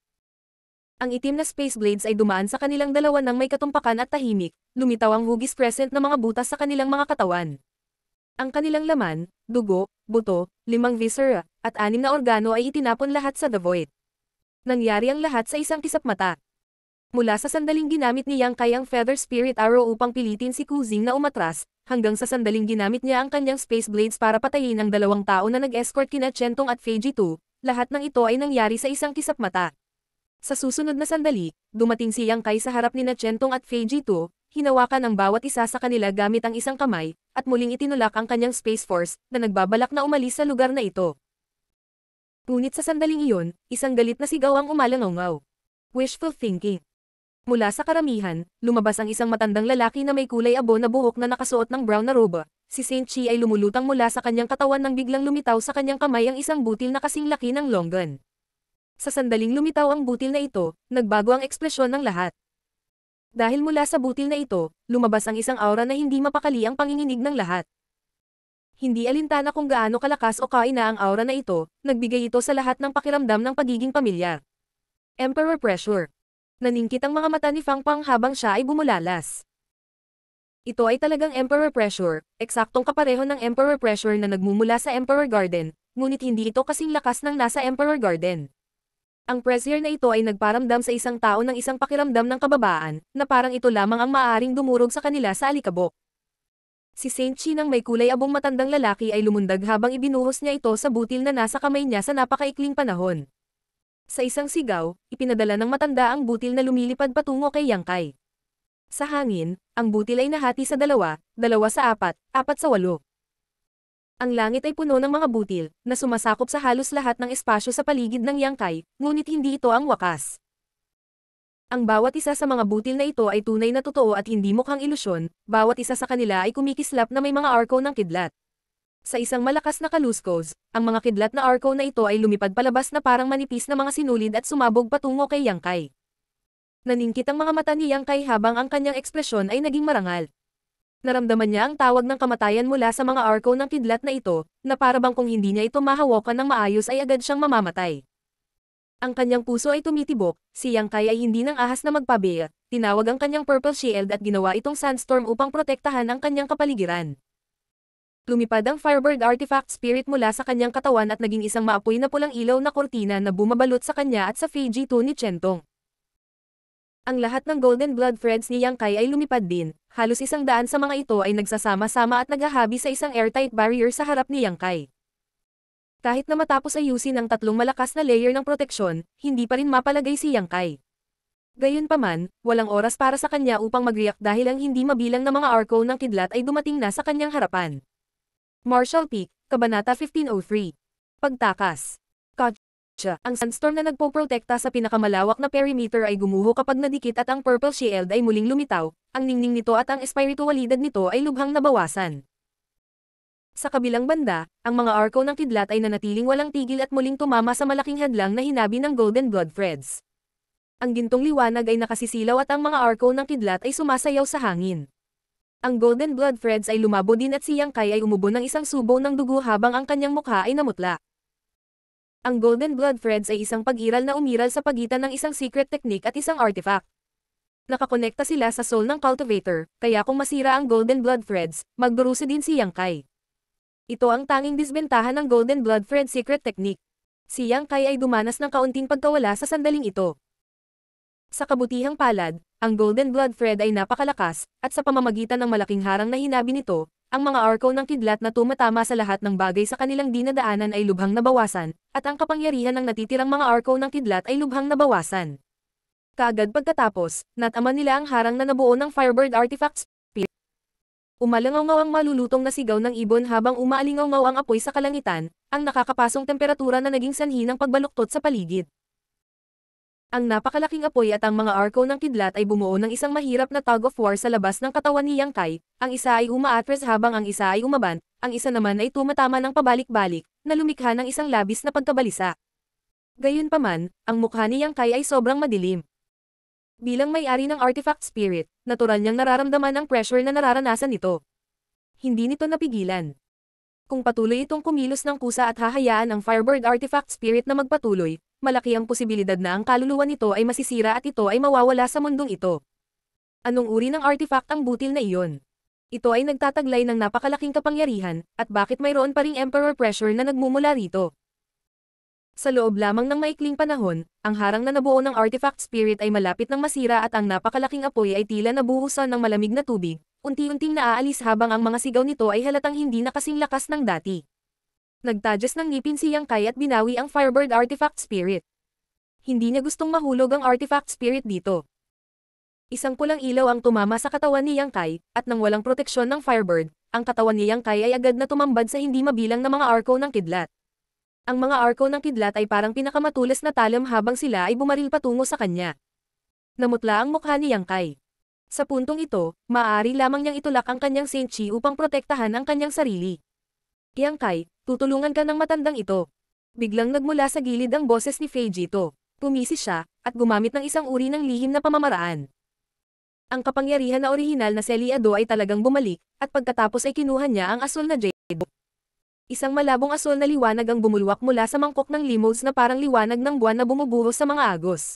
Speaker 1: Ang itim na space blades ay dumaan sa kanilang dalawa ng may katumpakan at tahimik, lumitaw ang hugis present na mga butas sa kanilang mga katawan. Ang kanilang laman, dugo, buto, 5 viscera, at 6 na organo ay itinapon lahat sa The Void. Nangyari ang lahat sa isang kisap mata. Mula sa sandaling ginamit ni Yang Kai ang Feather Spirit Arrow upang pilitin si Kuzing na umatras, hanggang sa sandaling ginamit niya ang kanyang Space Blades para patayin ang 2 tao na nag-escort kina Chentong at Feijito, lahat ng ito ay nangyari sa isang kisap mata. Sa susunod na sandali, dumating si Yang Kai sa harap nina Chentong at Feijito, hinawakan ang bawat isa sa kanila gamit ang isang kamay, at muling itinulak ang kanyang Space Force, na nagbabalak na umalis sa lugar na ito. Ngunit sa sandaling iyon, isang galit na sigaw ang umalangaw. Wishful thinking. Mula sa karamihan, lumabas ang isang matandang lalaki na may kulay abo na buhok na nakasuot ng brown na roba. Si Saint Chi ay lumulutang mula sa kanyang katawan nang biglang lumitaw sa kanyang kamay ang isang butil na kasing laki ng long gun. Sa sandaling lumitaw ang butil na ito, nagbago ang ekspresyon ng lahat. Dahil mula sa butil na ito, lumabas ang isang aura na hindi mapakali ang panginginig ng lahat. Hindi alintana kung gaano kalakas o kaina ang aura na ito, nagbigay ito sa lahat ng pakiramdam ng pagiging pamilyar. Emperor Pressure. Naningkit ang mga mata ni Fang Pang habang siya ay bumulalas. Ito ay talagang Emperor Pressure, eksaktong kapareho ng Emperor Pressure na nagmumula sa Emperor Garden, ngunit hindi ito kasing lakas ng nasa Emperor Garden. Ang pressure na ito ay nagparamdam sa isang tao ng isang pakiramdam ng kababaan, na parang ito lamang ang maaaring dumurog sa kanila sa alikabok. Si Saint Chi ng may kulay abong matandang lalaki ay lumundag habang ibinuhos niya ito sa butil na nasa kamay niya sa napakaikling panahon. Sa isang sigaw, ipinadala ng matanda ang butil na lumilipad patungo kay Yang Kai. Sa hangin, ang butil ay nahati sa 2, 2 sa 4, 4 sa 8. Ang langit ay puno ng mga butil, na sumasakop sa halos lahat ng espasyo sa paligid ng Yang Kai, ngunit hindi ito ang wakas. Ang bawat isa sa mga butil na ito ay tunay na totoo at hindi mukhang ilusyon, bawat isa sa kanila ay kumikislap na may mga arko ng kidlat. Sa isang malakas na kaluskos, ang mga kidlat na arko na ito ay lumipad palabas na parang manipis na mga sinulid at sumabog patungo kay Yang Kai. Naningkit ang mga mata ni Yang Kai habang ang kanyang ekspresyon ay naging marangal. Naramdaman niya ang tawag ng kamatayan mula sa mga arko ng kidlat na ito, na parabang kung hindi niya ito mahawakan ng maayos ay agad siyang mamamatay. Ang kanyang puso ay tumitibok, si Yang Kai ay hindi nang ahas na magpabeya, tinawag ang kanyang purple shield at ginawa itong sandstorm upang protektahan ang kanyang kapaligiran. Lumipad ang Firebird Artifact Spirit mula sa kanyang katawan at naging isang maapoy na pulang ilaw na kortina na bumabalot sa kanya at sa Feijito ni Chentong. Ang lahat ng golden blood threads ni Yang Kai ay lumipad din, halos 100 sa mga ito ay nagsasama-sama at naghahabi sa isang airtight barrier sa harap ni Yang Kai. Kahit na matapos ayusin ang 3 malakas na layer ng proteksyon, hindi pa rin mapalagay si Yang Kai. Gayunpaman, walang oras para sa kanya upang mag-react dahil ang hindi mabilang na mga arko ng kidlat ay dumating na sa kanyang harapan. Marshall Peak, Kabanata 1503. Pagtakas. Gotcha. Ang sandstorm na nagpoprotekta sa pinakamalawak na perimeter ay gumuho kapag nadikit at ang purple shield ay muling lumitaw, ang ningning nito at ang espiritualidad nito ay lubhang nabawasan. Sa kabilang banda, ang mga arko ng kidlat ay nanatiling walang tigil at muling tumama sa malaking hadlang na hinabi ng Golden Blood Threads. Ang gintong liwanag ay nakasisilaw at ang mga arko ng kidlat ay sumasayaw sa hangin. Ang Golden Blood Threads ay lumabo din at si Yang Kai ay umubo ng isang subo ng dugo habang ang kanyang mukha ay namutla. Ang Golden Blood Threads ay isang pag-iral na umiral sa pagitan ng isang secret technique at isang artifact. Nakakonekta sila sa soul ng cultivator, kaya kung masira ang Golden Blood Threads, magdurusa din si Yang Kai. Ito ang tanging disbentahan ng Golden Blood Thread secret technique. Si Yang Kai ay dumanas ng kaunting pagkawala sa sandaling ito. Sa kabutihang palad, ang Golden Blood Thread ay napakalakas, at sa pamamagitan ng malaking harang na hinabi nito, ang mga arko ng kidlat na tumatama sa lahat ng bagay sa kanilang dinadaanan ay lubhang nabawasan, at ang kapangyarihan ng natitirang mga arko ng kidlat ay lubhang nabawasan. Kaagad pagkatapos, natama nila ang harang na nabuo ng Firebird Artifacts. Umalangaw ang malulutong na sigaw ng ibon habang umaalingaw ang apoy sa kalangitan, ang nakakapasong temperatura na naging sanhi ng pagbaluktot sa paligid. Ang napakalaking apoy at ang mga arko ng kidlat ay bumuo ng isang mahirap na tug of war sa labas ng katawan ni Yang Kai, ang isa ay umaatres habang ang isa ay umabant, ang isa naman ay tumatama ng pabalik-balik, na lumikha ng isang labis na pagkabalisa. Gayunpaman, ang mukha ni Yang Kai ay sobrang madilim. Bilang may-ari ng artifact spirit, natural niyang nararamdaman ang pressure na nararanasan nito. Hindi nito napigilan. Kung patuloy itong kumilos ng kusa at hahayaan ang Firebird artifact spirit na magpatuloy, malaki ang posibilidad na ang kaluluwa nito ay masisira at ito ay mawawala sa mundong ito. Anong uri ng artifact ang butil na iyon? Ito ay nagtataglay ng napakalaking kapangyarihan, at bakit mayroon pa ring emperor pressure na nagmumula rito? Sa loob lamang ng maikling panahon, ang harang na nabuo ng artifact spirit ay malapit ng masira at ang napakalaking apoy ay tila nabuhusan ng malamig na tubig, unti-unting naaalis habang ang mga sigaw nito ay halatang hindi na kasing lakas ng dati. Nagtadyas ng ngipin si Yang Kai at binawi ang Firebird artifact spirit. Hindi niya gustong mahulog ang artifact spirit dito. Isang pulang ilaw ang tumama sa katawan ni Yang Kai, at nang walang proteksyon ng Firebird, ang katawan ni Yang Kai ay agad na tumambad sa hindi mabilang na mga arko ng kidlat. Ang mga arko ng kidlat ay parang pinakamatulas na talam habang sila ay bumaril patungo sa kanya. Namutla ang mukha ni Yang Kai. Sa puntong ito, maaari lamang niyang itulak ang kanyang Saint Chi upang protektahan ang kanyang sarili. Yang Kai, tutulungan ka ng matandang ito. Biglang nagmula sa gilid ang boses ni Fei Jito. Tumisi siya, at gumamit ng isang uri ng lihim na pamamaraan. Ang kapangyarihan na orihinal na Seliado ay talagang bumalik, at pagkatapos ay kinuha niya ang asul na Jade. Isang malabong asul na liwanag ang bumulwak mula sa mangkok ng limos na parang liwanag ng buwan na bumubuhos sa mga agos.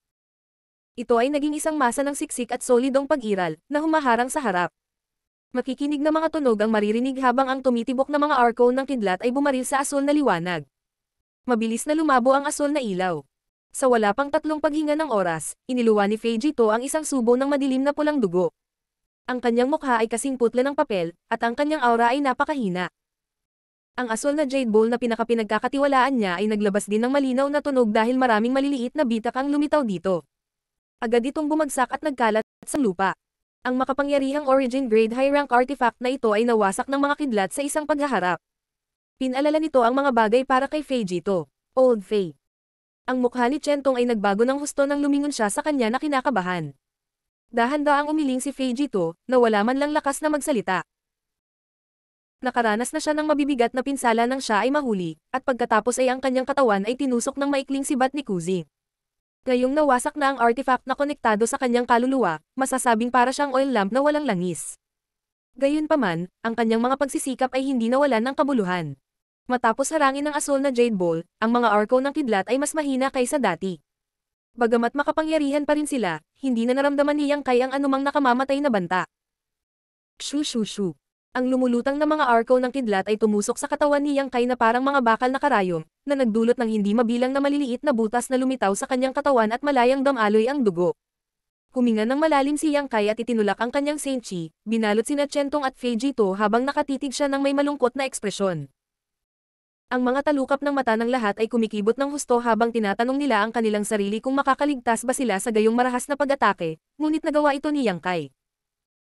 Speaker 1: Ito ay naging isang masa ng siksik at solidong pag-iral, na humaharang sa harap. Makikinig na mga tunog ang maririnig habang ang tumitibok na mga arko ng kidlat ay bumaril sa asul na liwanag. Mabilis na lumabo ang asul na ilaw. Sa wala pang 3 paghinga ng oras, iniluwa ni Fei Jito ang isang subo ng madilim na pulang dugo. Ang kanyang mukha ay kasing putla ng papel, at ang kanyang aura ay napakahina. Ang asul na jade bowl na pinagkakatiwalaan niya ay naglabas din ng malinaw na tunog dahil maraming maliliit na bitak ang lumitaw dito. Agad itong bumagsak at nagkalat sa lupa. Ang makapangyarihang origin grade high rank artifact na ito ay nawasak ng mga kidlat sa isang paghaharap. Pinalala nito ang mga bagay para kay Fei Jito. Old Fei. Ang mukha ni Chentong ay nagbago ng husto nang lumingon siya sa kanya na kinakabahan. Dahan-daang umiling si Fei Jito, na wala man lang lakas na magsalita. Nakaranas na siya ng mabibigat na pinsala nang siya ay mahuli, at pagkatapos ay ang kanyang katawan ay tinusok ng maikling sibat ni Kuzi. Ngayong nawasak na ang artifact na konektado sa kanyang kaluluwa, masasabing para siyang oil lamp na walang langis. Gayunpaman, ang kanyang mga pagsisikap ay hindi nawalan ng kabuluhan. Matapos harangin ng asul na jade bowl, ang mga arko ng kidlat ay mas mahina kaysa dati. Bagamat makapangyarihan pa rin sila, hindi na naramdaman ni Yang Kai ang anumang nakamamatay na banta. Shoo shoo shoo. Ang lumulutang na mga arko ng kidlat ay tumusok sa katawan ni Yang Kai na parang mga bakal na karayom, na nagdulot ng hindi mabilang na maliliit na butas na lumitaw sa kanyang katawan at malayang damaloy ang dugo. Huminga ng malalim si Yang Kai at itinulak ang kanyang Saint Chi, binalot sina Chentong at Fei Jito habang nakatitig siya ng may malungkot na ekspresyon. Ang mga talukap ng mata ng lahat ay kumikibot ng husto habang tinatanong nila ang kanilang sarili kung makakaligtas ba sila sa gayong marahas na pag-atake, ngunit nagawa ito ni Yang Kai.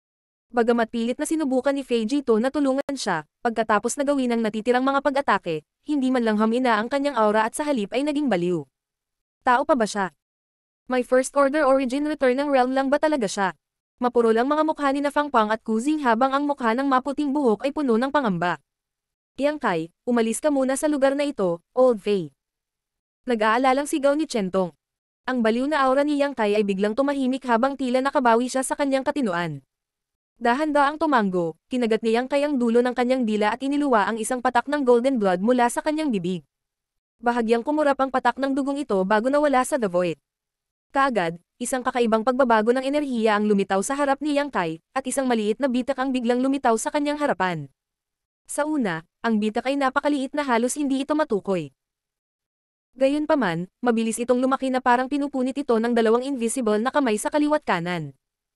Speaker 1: Bagamat pilit na sinubukan ni Feijito na tulungan siya, pagkatapos na gawin ang natitirang mga pag-atake, hindi man lang hamina ang kanyang aura at sa halip ay naging baliw. Tao pa ba siya? May First Order origin return ng realm lang ba talaga siya? Mapurol ang mga mukha ni na Fang Pang at Kuzing habang ang mukha ng maputing buhok ay puno ng pangamba. Yang Kai, umalis ka muna sa lugar na ito, Old Fei. Nag-aalalang sigaw ni Chentong. Ang baliw na aura ni Yang Kai ay biglang tumahimik habang tila nakabawi siya sa kanyang katinoan. Dahan-daang tumango, kinagat ni Yang Kai ang dulo ng kanyang dila at iniluwa ang isang patak ng golden blood mula sa kanyang bibig. Bahagyang kumurap ang patak ng dugong ito bago nawala sa The Void. Kaagad, isang kakaibang pagbabago ng enerhiya ang lumitaw sa harap ni Yang Kai, at isang maliit na bitak ang biglang lumitaw sa kanyang harapan. Sa una, ang bitak ay napakaliit na halos hindi ito matukoy. Gayunpaman, mabilis itong lumaki na parang pinupunit ito ng dalawang invisible na kamay sa kaliwat kanan.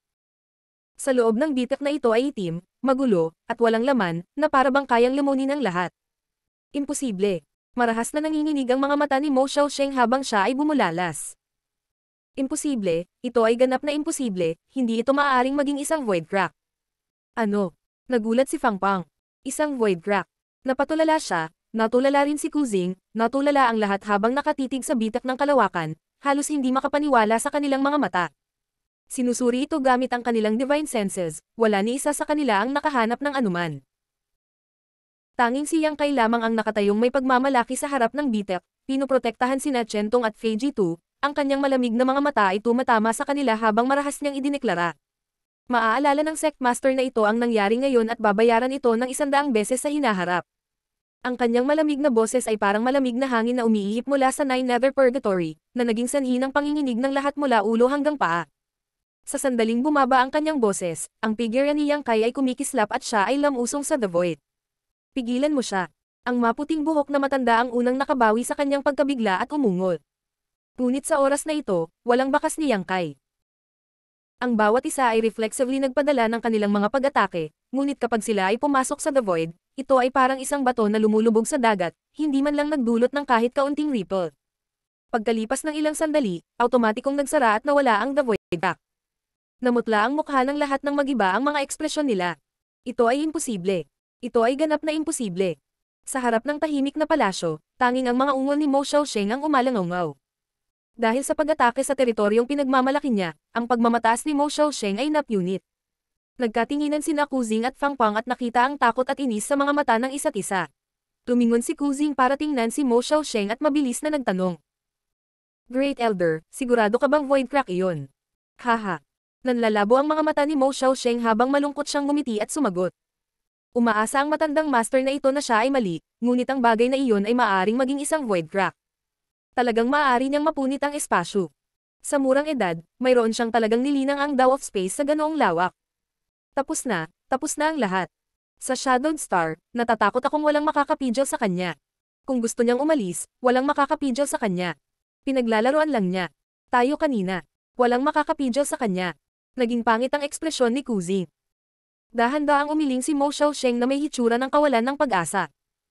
Speaker 1: Sa loob ng bitak na ito ay itim, magulo, at walang laman, na parabang kayang lumunin ang lahat. Imposible. Marahas na nanginginig ang mga mata ni Mo Xiaosheng habang siya ay bumulalas. Imposible, ito ay ganap na imposible, hindi ito maaaring maging isang void crack. Ano? Nagulat si Fang Pang. Isang void crack. Napatulala siya, natulala rin si Kuzing, natulala ang lahat habang nakatitig sa bitak ng kalawakan, halos hindi makapaniwala sa kanilang mga mata. Sinusuri ito gamit ang kanilang divine senses, wala ni isa sa kanila ang nakahanap ng anuman. Tanging si Yang Kai lamang ang nakatayong may pagmamalaki sa harap ng bitak, pinoprotektahan sina Chentong at Feiji-2, ang kanyang malamig na mga mata ay tumatama sa kanila habang marahas niyang idineklara. Maaalala ng sect master na ito ang nangyari ngayon at babayaran ito ng 100 beses sa hinaharap. Ang kanyang malamig na boses ay parang malamig na hangin na umiihip mula sa Nine Nether Purgatory, na naging sanhi ng panginginig ng lahat mula ulo hanggang paa. Sa sandaling bumaba ang kanyang boses, ang figure ni Yang Kai ay kumikislap at siya ay lamusong sa The Void. Pigilan mo siya. Ang maputing buhok na matanda ang unang nakabawi sa kanyang pagkabigla at umungol. Ngunit sa oras na ito, walang bakas ni Yang Kai. Ang bawat isa ay reflexively nagpadala ng kanilang mga pag-atake, ngunit kapag sila ay pumasok sa The Void, ito ay parang isang bato na lumulubog sa dagat, hindi man lang nagdulot ng kahit kaunting ripple. Pagkalipas ng ilang sandali, automatikong nagsara at nawala ang The Void crack. Namutla ang mukha ng lahat ng magiba ang mga ekspresyon nila. Ito ay imposible. Ito ay ganap na imposible. Sa harap ng tahimik na palasyo, tanging ang mga ungol ni Mo Xiaosheng ang umalangaw. Dahil sa pag-atake sa teritoryong pinagmamalaki niya, ang pagmamataas ni Mo Xiaosheng ay napunit. Nagkatinginan sina Kuzing at Fang Pang at nakita ang takot at inis sa mga mata ng isa't isa. Tumingon si Kuzing para tingnan si Mo Xiaosheng at mabilis na nagtanong. Great Elder, sigurado ka bang void crack iyon? Haha. Nanlalabo ang mga mata ni Mo Xiaosheng habang malungkot siyang ngumiti at sumagot. Umaasa ang matandang master na ito na siya ay mali, ngunit ang bagay na iyon ay maaaring maging isang void crack. Talagang maaari niyang mapunit ang espasyo. Sa murang edad, mayroon siyang talagang nilinang ang Dao of Space sa ganoong lawak. Tapos na ang lahat. Sa Shadowed Star, natatakot akong walang makakapidyo sa kanya. Kung gusto niyang umalis, walang makakapidyo sa kanya. Pinaglalaroan lang niya. Tayo kanina. Walang makakapidyo sa kanya. Naging pangit ang ekspresyon ni Kuzing. Dahan-daang umiling si Mo Xiaosheng na may hitsura ng kawalan ng pag-asa.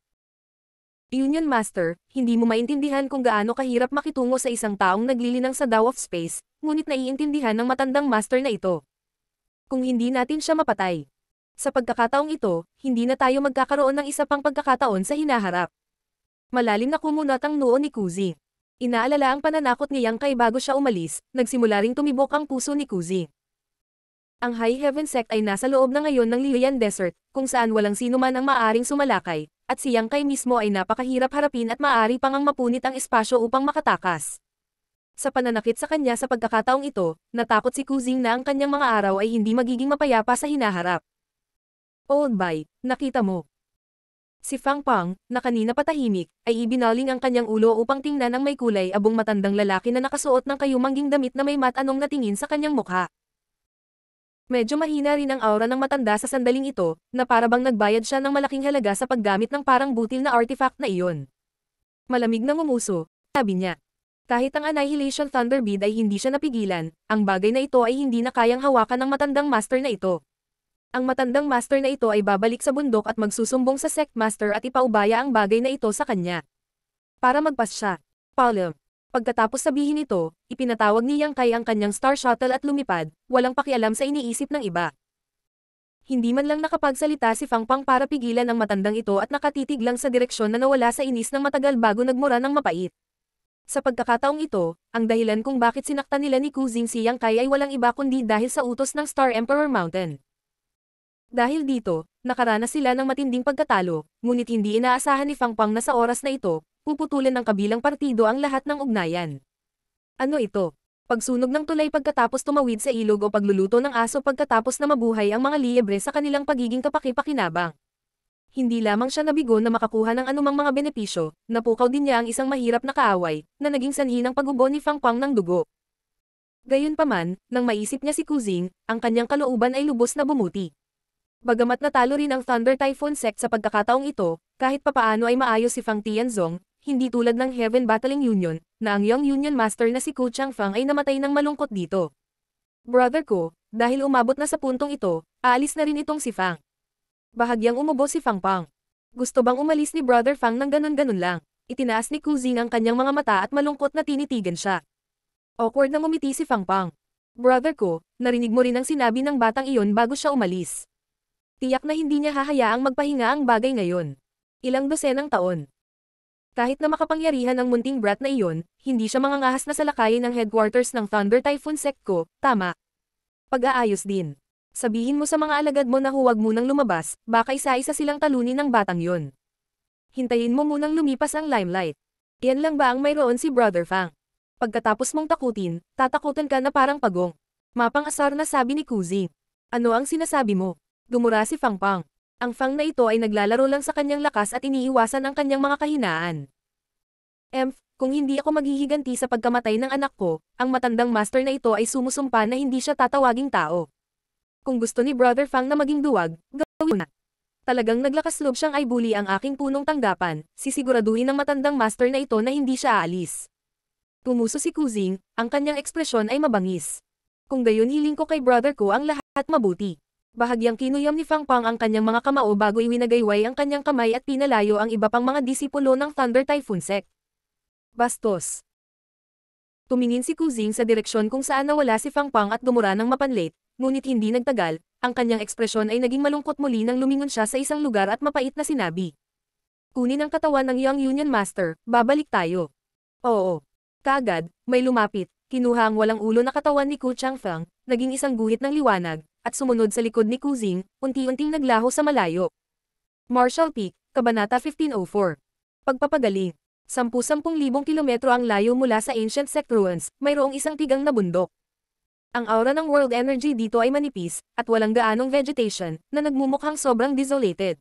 Speaker 1: Union Master, hindi mo maintindihan kung gaano kahirap makitungo sa isang taong naglilinang sa Dao of Space, ngunit naiintindihan ng matandang master na ito. Kung hindi natin siya mapatay. Sa pagkakataong ito, hindi na tayo magkakaroon ng isa pang pagkakataon sa hinaharap. Malalim na kumunat ang noo ni Kuzing. Inaalala ang pananakot ni Yang Kai bago siya umalis, nagsimula ring tumibok ang puso ni Kuzing. Ang High Heaven Sect ay nasa loob na ngayon ng Lilian Desert, kung saan walang sino man ang maaaring sumalakay, at si Yang Kai mismo ay napakahirap harapin at maaari pang ang mapunit ang espasyo upang makatakas. Sa pananakit sa kanya sa pagkakataong ito, natakot si Kuzing na ang kanyang mga araw ay hindi magiging mapayapa sa hinaharap. Old Bai, nakita mo. Si Fang Pang, na kanina patahimik, ay ibinaling ang kanyang ulo upang tingnan ang may kulay abong matandang lalaki na nakasuot ng kayumangging damit na may matanong na tingin sa kanyang mukha. Medyo mahina rin ang aura ng matanda sa sandaling ito, na parabang nagbayad siya ng malaking halaga sa paggamit ng parang butil na artifact na iyon. Malamig na ngumuso, sabi niya. Kahit ang Annihilation Thunderbead ay hindi siya napigilan, ang bagay na ito ay hindi na kayang hawakan ng matandang master na ito. Ang matandang master na ito ay babalik sa bundok at magsusumbong sa sect master at ipaubaya ang bagay na ito sa kanya. Para magpas siya. Palm. Pagkatapos sabihin ito, ipinatawag ni Yang Kai ang kanyang Star Shuttle at lumipad, walang pakialam sa iniisip ng iba. Hindi man lang nakapagsalita si Fang Pang para pigilan ang matandang ito at nakatitig lang sa direksyon na nawala sa inis ng matagal bago nagmura ng mapait. Sa pagkakataong ito, ang dahilan kung bakit sinaktan nila ni Kuzing si Yang Kai ay walang iba kundi dahil sa utos ng Star Emperor Mountain. Dahil dito, nakaranas sila ng matinding pagkatalo, ngunit hindi inaasahan ni Fang Pang na sa oras na ito, puputulan ng kabilang partido ang lahat ng ugnayan. Ano ito? Pagsunog ng tulay pagkatapos tumawid sa ilog o pagluluto ng aso pagkatapos na mabuhay ang mga liyebre sa kanilang pagiging kapaki-pakinabang. Hindi lamang siya nabigo na makakuha ng anumang mga benepisyo, napukaw din niya ang isang mahirap na kaaway, na naging sanhi ng pag-ubo ni Fang Pang ng dugo. Gayunpaman, nang maisip niya si Kuzing, ang kanyang kalooban ay lubos na bumuti. Bagamat natalo rin ang Thunder Typhoon Sect sa pagkakataong ito, kahit papaano ay maayos si Fang Tianzong, hindi tulad ng Heaven Battling Union, na ang Young Union Master na si Ku Changfang ay namatay ng malungkot dito. Brother ko, dahil umabot na sa puntong ito, aalis na rin itong si Fang. Bahagyang umubo si Fang Pang. Gusto bang umalis ni Brother Fang ng ganun-ganun lang? Itinaas ni Kuzing ang kanyang mga mata at malungkot na tinitigan siya. Awkward na ngumiti si Fang Pang. Brother ko, narinig mo rin ang sinabi ng batang iyon bago siya umalis. Tiyak na hindi niya hahayaang magpahinga ang bagay ngayon. Ilang dosenang taon. Kahit na makapangyarihan ang munting brat na iyon, hindi siya mangangahas na salakayin ng headquarters ng Thunder Typhoon Sect ko, tama. Pag-aayos din. Sabihin mo sa mga alagad mo na huwag munang lumabas, baka isa-isa silang talunin ng batang yon. Hintayin mo munang lumipas ang limelight. Yan lang ba ang mayroon si Brother Fang? Pagkatapos mong takutin, tatakutan ka na parang pagong. Mapang-asar na sabi ni Kuzing. Ano ang sinasabi mo? Dumura si Fang Pang. Ang Fang na ito ay naglalaro lang sa kanyang lakas at iniiwasan ang kanyang mga kahinaan. Kung hindi ako maghihiganti sa pagkamatay ng anak ko, ang matandang master na ito ay sumusumpa na hindi siya tatawaging tao. Kung gusto ni Brother Fang na maging duwag, gawin na. Talagang naglakas loob siyang ibuli ang aking punong tanggapan, sisiguraduhin ng matandang master na ito na hindi siya aalis. Tumuso si Kuzing, ang kanyang ekspresyon ay mabangis. Kung gayon hiling ko kay brother ko ang lahat mabuti. Bahagyang kinuyam ni Fang Pang ang kanyang mga kamao bago iwinagayway ang kanyang kamay at pinalayo ang iba pang mga disipulo ng Thunder Typhoon Sect. Bastos. Tumingin si Kuzing sa direksyon kung saan nawala si Fang Pang at dumura ng mapanlit, ngunit hindi nagtagal, ang kanyang ekspresyon ay naging malungkot muli nang lumingon siya sa isang lugar at mapait na sinabi. Kunin ang katawan ng Young Union Master, babalik tayo. Oo. Kaagad, may lumapit, kinuha ang walang ulo na katawan ni Ku Changfang, naging isang guhit ng liwanag, at sumunod sa likod ni Kuzing, unti-unting naglaho sa malayo. Marshall Peak, Kabanata 1504. Pagpapagaling. 10,000 kilometro ang layo mula sa Ancient Sect Ruins, mayroong isang tigang na bundok. Ang aura ng world energy dito ay manipis, at walang gaanong vegetation, na nagmumukhang sobrang desolated.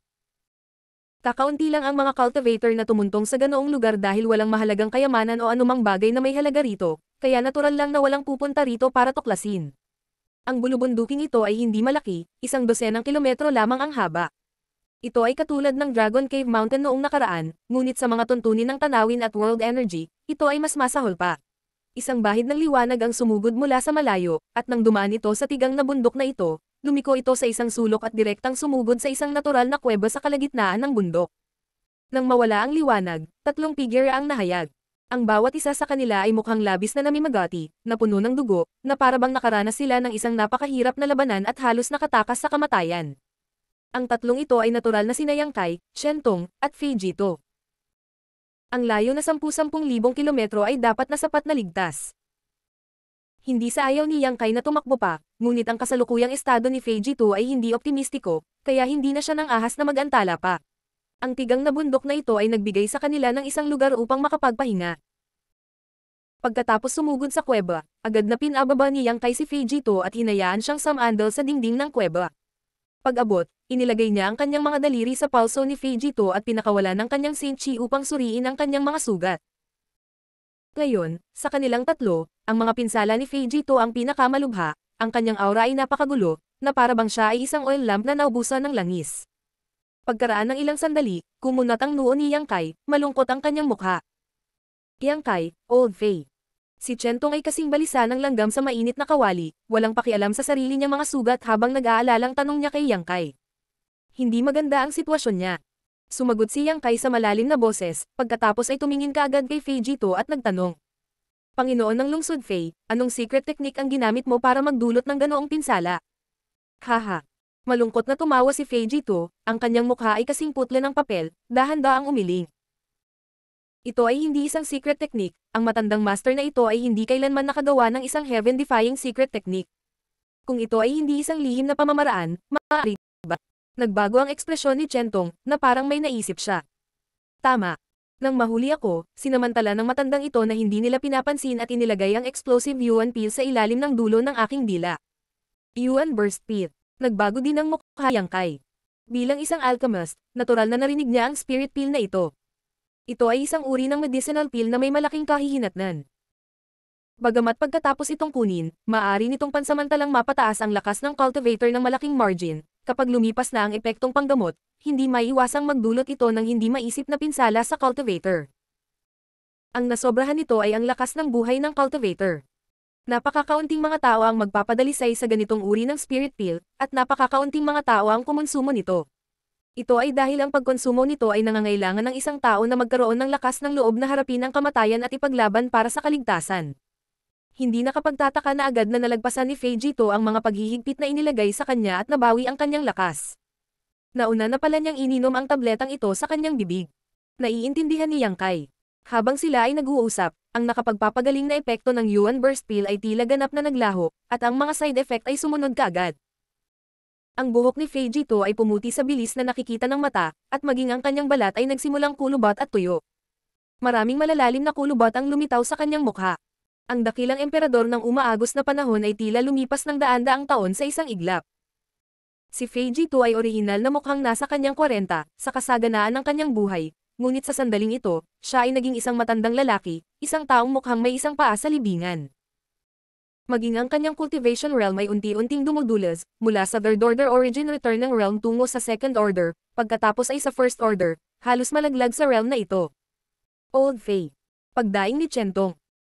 Speaker 1: Kakaunti lang ang mga cultivator na tumuntong sa ganoong lugar dahil walang mahalagang kayamanan o anumang bagay na may halaga rito, kaya natural lang na walang pupunta rito para tuklasin. Ang bulubunduking ito ay hindi malaki, 100 kilometro lamang ang haba. Ito ay katulad ng Dragon Cave Mountain noong nakaraan, ngunit sa mga tuntunin ng tanawin at world energy, ito ay mas masahol pa. Isang bahid ng liwanag ang sumugod mula sa malayo, at nang dumaan ito sa tigang na bundok na ito, lumiko ito sa isang sulok at direktang sumugod sa isang natural na kuweba sa kalagitnaan ng bundok. Nang mawala ang liwanag, 3 figure ang nahayag. Ang bawat isa sa kanila ay mukhang labis na namimagati, na puno ng dugo, na parabang nakaranas sila ng isang napakahirap na labanan at halos nakatakas sa kamatayan. Ang 3 ito ay natural na sina Yang Kai, Shentong, at Fei Jito. Ang layo na 10,000 kilometro ay dapat na sapat na ligtas. Hindi sa ayaw ni Yang Kai na tumakbo pa, ngunit ang kasalukuyang estado ni Fei Jito ay hindi optimistiko, kaya hindi na siya nang ahas na mag-antala pa. Ang tigang na bundok na ito ay nagbigay sa kanila ng isang lugar upang makapagpahinga. Pagkatapos sumugod sa kuweba, agad na pinababa ni Yang Kai si Fei Jito at hinayaan siyang samandal sa dingding ng kuweba. Pag-abot, inilagay niya ang kanyang mga daliri sa palso ni Fei Jito at pinakawala ng kanyang Saint Chi upang suriin ang kanyang mga sugat. Ngayon, sa kanilang 3, ang mga pinsala ni Fei Jito ang pinakamalubha, ang kanyang aura ay napakagulo, na parabang siya ay isang oil lamp na naubusan ng langis. Pagkaraan ng ilang sandali, kumunat ang noo ni Yang Kai, malungkot ang kanyang mukha. Yang Kai, Old Fei. Si Chentong ay kasing balisa ng langgam sa mainit na kawali, walang pakialam sa sarili niyang mga sugat habang nag-aalalang tanong niya kay Yang Kai. Hindi maganda ang sitwasyon niya. Sumagot si Yang Kai sa malalim na boses, pagkatapos ay tumingin kaagad kay Fei Jito at nagtanong. Panginoon ng lungsod Fei, anong secret technique ang ginamit mo para magdulot ng ganoong pinsala? Haha. Malungkot na tumawa si Fei Jito, ang kanyang mukha ay kasing putla ng papel, dahan-daang umiling. Ito ay hindi isang secret technique, ang matandang master na ito ay hindi kailanman nakagawa ng isang heaven-defying secret technique. Kung ito ay hindi isang lihim na pamamaraan, maaari ba? Nagbago ang ekspresyon ni Chentong, na parang may naisip siya. Tama. Nang mahuli ako, sinamantala ng matandang ito na hindi nila pinapansin at inilagay ang explosive Yuan Peel sa ilalim ng dulo ng aking dila. Yuan Burst Peel. Nagbago din ang mukha Yang Kai. Bilang isang alchemist, natural na narinig niya ang spirit peel na ito. Ito ay isang uri ng medicinal peel na may malaking kahihinatnan. Bagamat pagkatapos itong kunin, maaari nitong pansamantalang mapataas ang lakas ng cultivator ng malaking margin. Kapag lumipas na ang epektong panggamot, hindi maiiwasang magdulot ito ng hindi maisip na pinsala sa cultivator. Ang nasobrahan nito ay ang lakas ng buhay ng cultivator. Napakakaunting mga tao ang magpapadalisay sa ganitong uri ng spirit peel, at napakakaunting mga tao ang kumonsumo nito. Ito ay dahil ang pagkonsumo nito ay nangangailangan ng isang tao na magkaroon ng lakas ng loob na harapin ang kamatayan at ipaglaban para sa kaligtasan. Hindi nakapagtataka na agad na nalagpasan ni Fei Jito ang mga paghihigpit na inilagay sa kanya at nabawi ang kanyang lakas. Nauna na pala niyang ininom ang tabletang ito sa kanyang bibig. Naiintindihan ni Yang Kai. Habang sila ay nag-uusap, ang nakapagpapagaling na epekto ng Yuan Burst Peel ay tila ganap na naglaho, at ang mga side effect ay sumunod kaagad. Ang buhok ni Fei Jito ay pumuti sa bilis na nakikita ng mata, at maging ang kanyang balat ay nagsimulang kulubot at tuyo. Maraming malalalim na kulubot ang lumitaw sa kanyang mukha. Ang dakilang emperador ng umaagos na panahon ay tila lumipas ng daan-daang taon sa isang iglap. Si Fei Jito ay orihinal na mukhang nasa kanyang 40, sa kasaganaan ng kanyang buhay, ngunit sa sandaling ito, siya ay naging isang matandang lalaki, isang taong mukhang may isang paa sa libingan. Maging ang kanyang cultivation realm ay unti-unting dumudulas, mula sa third order origin return ng realm tungo sa second order, pagkatapos ay sa first order, halos malaglag sa realm na ito. Old Fei. Pagdaing ni Chentong.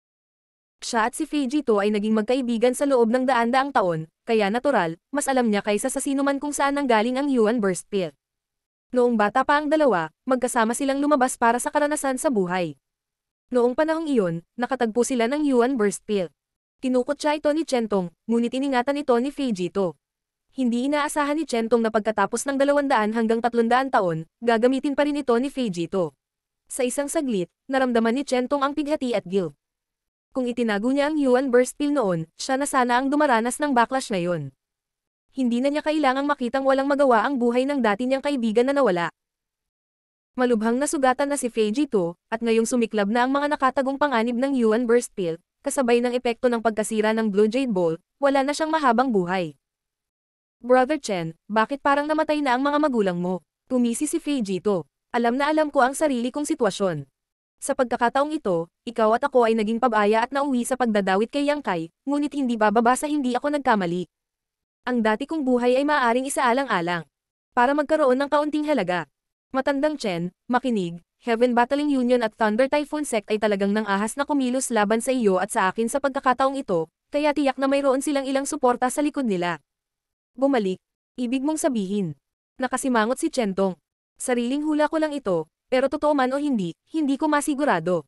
Speaker 1: Siya at si Fei Jito ay naging magkaibigan sa loob ng daan-daang taon, kaya natural, mas alam niya kaysa sa sinuman kung saan nanggaling ang Yuan Burst Peel. Noong bata pa ang dalawa, magkasama silang lumabas para sa karanasan sa buhay. Noong panahong iyon, nakatagpo sila ng Yuan Burst Peel. Tinukot siya ito ni Chentong, ngunit iningatan ito ni Fei Jito. Hindi inaasahan ni Chentong na pagkatapos ng 200 hanggang 300 taon, gagamitin pa rin ito ni Fei Jito. Sa isang saglit, naramdaman ni Chentong ang pighati at guilt. Kung itinago niya ang Yuan Burst Peel noon, siya na sana ang dumaranas ng backlash ngayon. Hindi na niya kailangang makitang walang magawa ang buhay ng dati niyang kaibigan na nawala. Malubhang nasugatan na si Fei Jito, at ngayong sumiklab na ang mga nakatagong panganib ng Yuan Burst Peel, kasabay ng epekto ng pagkasira ng Blue Jade Bowl, wala na siyang mahabang buhay. Brother Chen, bakit parang namatay na ang mga magulang mo? Tumisi si Fei Jito. Alam na alam ko ang sarili kong sitwasyon. Sa pagkakataong ito, ikaw at ako ay naging pabaya at nauwi sa pagdadawit kay Yang Kai, ngunit hindi bababa sa hindi ako nagkamali. Ang dati kong buhay ay maaaring isaalang-alang. Para magkaroon ng kaunting halaga. Matandang Chen, makinig, Heaven Battling Union at Thunder Typhoon Sect ay talagang nang ahas na kumilos laban sa iyo at sa akin sa pagkakataong ito, kaya tiyak na mayroon silang ilang suporta sa likod nila. Bumalik. Ibig mong sabihin. Nakasimangot si Chentong. Sariling hula ko lang ito. Pero totoo man o hindi, hindi ko masigurado.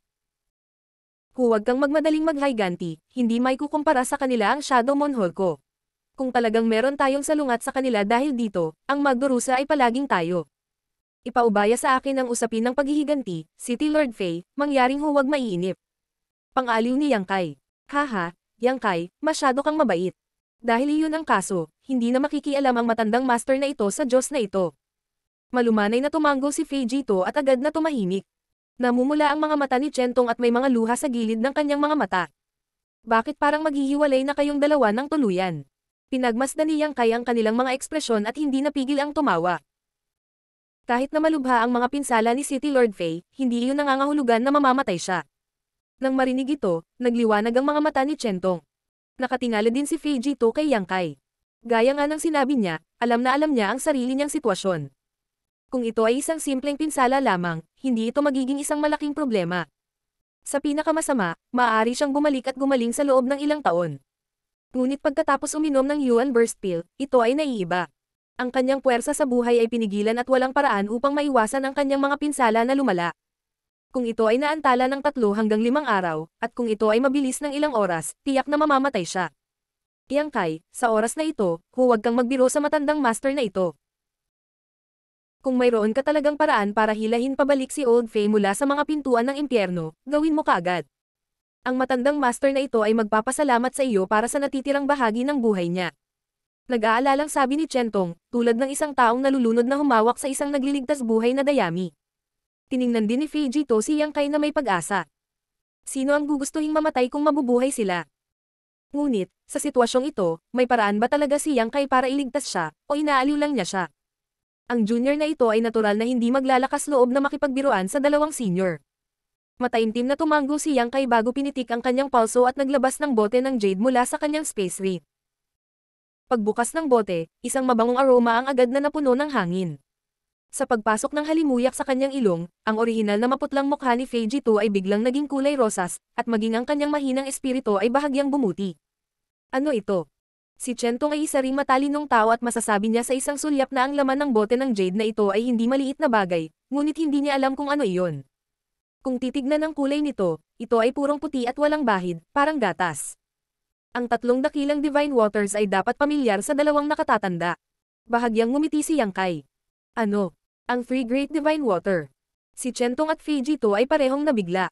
Speaker 1: Huwag kang magmadaling maghayganti, hindi may kukumpara sa kanila ang Shadow Monhol ko. Kung talagang meron tayong salungat sa kanila dahil dito, ang magdurusa ay palaging tayo. Ipaubaya sa akin ang usapin ng paghihiganti, City Lord Fei, mangyaring huwag maiinip. Pang-aliw ni Yang Kai. Haha, Yang Kai, masyado kang mabait. Dahil iyon ang kaso, hindi na makikialam ang matandang master na ito sa Diyos na ito. Malumanay na tumango si Fei Jito at agad na tumahimik. Namumula ang mga mata ni Chentong at may mga luha sa gilid ng kanyang mga mata. Bakit parang maghihiwalay na kayong dalawa ng tuluyan? Pinagmasdan ni Yang Kai ang kanilang mga ekspresyon at hindi napigil ang tumawa. Kahit na malubha ang mga pinsala ni City Lord Fei, hindi iyon nangangahulugan na mamamatay siya. Nang marinig ito, nagliwanag ang mga mata ni Chentong. Nakatingala din si Fei Jito kay Yang Kai. Gaya nga ng sinabi niya, alam na alam niya ang sarili niyang sitwasyon. Kung ito ay isang simpleng pinsala lamang, hindi ito magiging isang malaking problema. Sa pinakamasama, maaari siyang bumalik at gumaling sa loob ng ilang taon. Ngunit pagkatapos uminom ng Yuan Burst Peel, ito ay naiiba. Ang kanyang puwersa sa buhay ay pinigilan at walang paraan upang maiwasan ang kanyang mga pinsala na lumala. Kung ito ay naantala ng 3 hanggang 5 araw, at kung ito ay mabilis ng ilang oras, tiyak na mamamatay siya. Yang Kai, sa oras na ito, huwag kang magbiro sa matandang master na ito. Kung mayroon ka talagang paraan para hilahin pabalik si Old Faye mula sa mga pintuan ng impyerno, gawin mo kaagad. Ang matandang master na ito ay magpapasalamat sa iyo para sa natitirang bahagi ng buhay niya. Nag-aalalang sabi ni Chentong, tulad ng isang taong nalulunod na humawak sa isang nagliligtas buhay na dayami. Tiningnan din ni Fei Jito si Yang Kai na may pag-asa. Sino ang gugustuhing mamatay kung mabubuhay sila? Ngunit, sa sitwasyong ito, may paraan ba talaga si Yang Kai para iligtas siya, o inaaliw lang niya siya? Ang junior na ito ay natural na hindi maglalakas loob na makipagbiruan sa dalawang senior. Mataimtim na tumango si Yang Kai bago pinitik ang kanyang palso at naglabas ng bote ng jade mula sa kanyang space wreath. Pagbukas ng bote, isang mabangong aroma ang agad na napuno ng hangin. Sa pagpasok ng halimuyak sa kanyang ilong, ang orihinal na maputlang mukha ni Fei Jito ay biglang naging kulay rosas, at maging ang kanyang mahinang espiritu ay bahagyang bumuti. Ano ito? Si Chentong ay isa ring matalinong tao at masasabi niya sa isang sulyap na ang laman ng bote ng jade na ito ay hindi maliit na bagay, ngunit hindi niya alam kung ano iyon. Kung titignan ang kulay nito, ito ay purong puti at walang bahid, parang gatas. Ang tatlong dakilang divine waters ay dapat pamilyar sa dalawang nakatatanda. Bahagyang ngumiti si Yang Kai. Ano? Ang Three Great Divine Water. Si Chentong at Fei Jito ay parehong nabigla.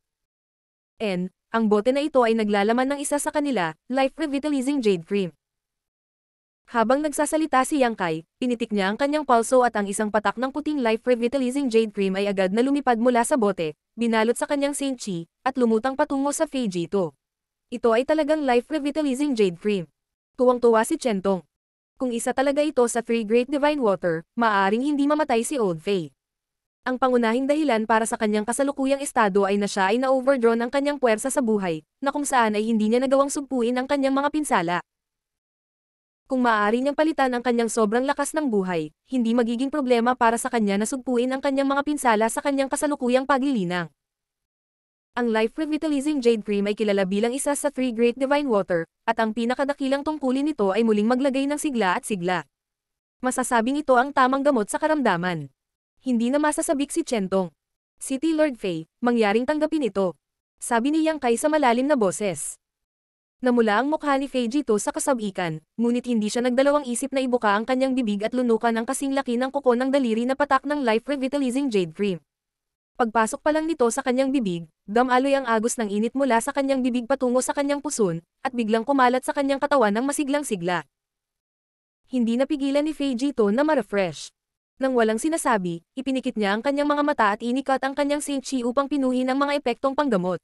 Speaker 1: Ang bote na ito ay naglalaman ng isa sa kanila, Life Revitalizing Jade Cream. Habang nagsasalita si Yang Kai, pinitik niya ang kanyang palso at ang isang patak ng puting Life Revitalizing Jade Cream ay agad na lumipad mula sa bote, binalot sa kanyang Saint Chi, at lumutang patungo sa Fei Jito. Ito ay talagang Life Revitalizing Jade Cream. Tuwang-tuwa si Chentong. Kung isa talaga ito sa Three Great Divine Water, maaaring hindi mamatay si Old Faye. Ang pangunahing dahilan para sa kanyang kasalukuyang estado ay na siya ay na-overdrawn ang kanyang puwersa sa buhay, na kung saan ay hindi niya nagawang sugpuin ang kanyang mga pinsala. Kung maaari niyang palitan ang kanyang sobrang lakas ng buhay, hindi magiging problema para sa kanya na sugpuin ang kanyang mga pinsala sa kanyang kasalukuyang paglilinang. Ang Life Revitalizing Jade Cream ay kilala bilang isa sa Three Great Divine Water, at ang pinakadakilang tungkulin nito ay muling maglagay ng sigla at sigla. Masasabing ito ang tamang gamot sa karamdaman. Hindi na masasabik si Chentong. City Lord Faye, mangyaring tanggapin ito. Sabi ni Yang Kai sa malalim na boses. Namula ang mukha ni Fei Jito sa kasabikan, ngunit hindi siya nagdalawang isip na ibuka ang kanyang bibig at lunukan ang kasing laki ng kuko ng daliri na patak ng Life Revitalizing Jade Cream. Pagpasok pa lang nito sa kanyang bibig, damaloy ang agos ng init mula sa kanyang bibig patungo sa kanyang puson, at biglang kumalat sa kanyang katawan ng masiglang sigla. Hindi napigilan ni Fei Jito na ma-refresh. Nang walang sinasabi, ipinikit niya ang kanyang mga mata at inikat ang kanyang Saint Chi upang pinuhin ang mga epektong panggamot.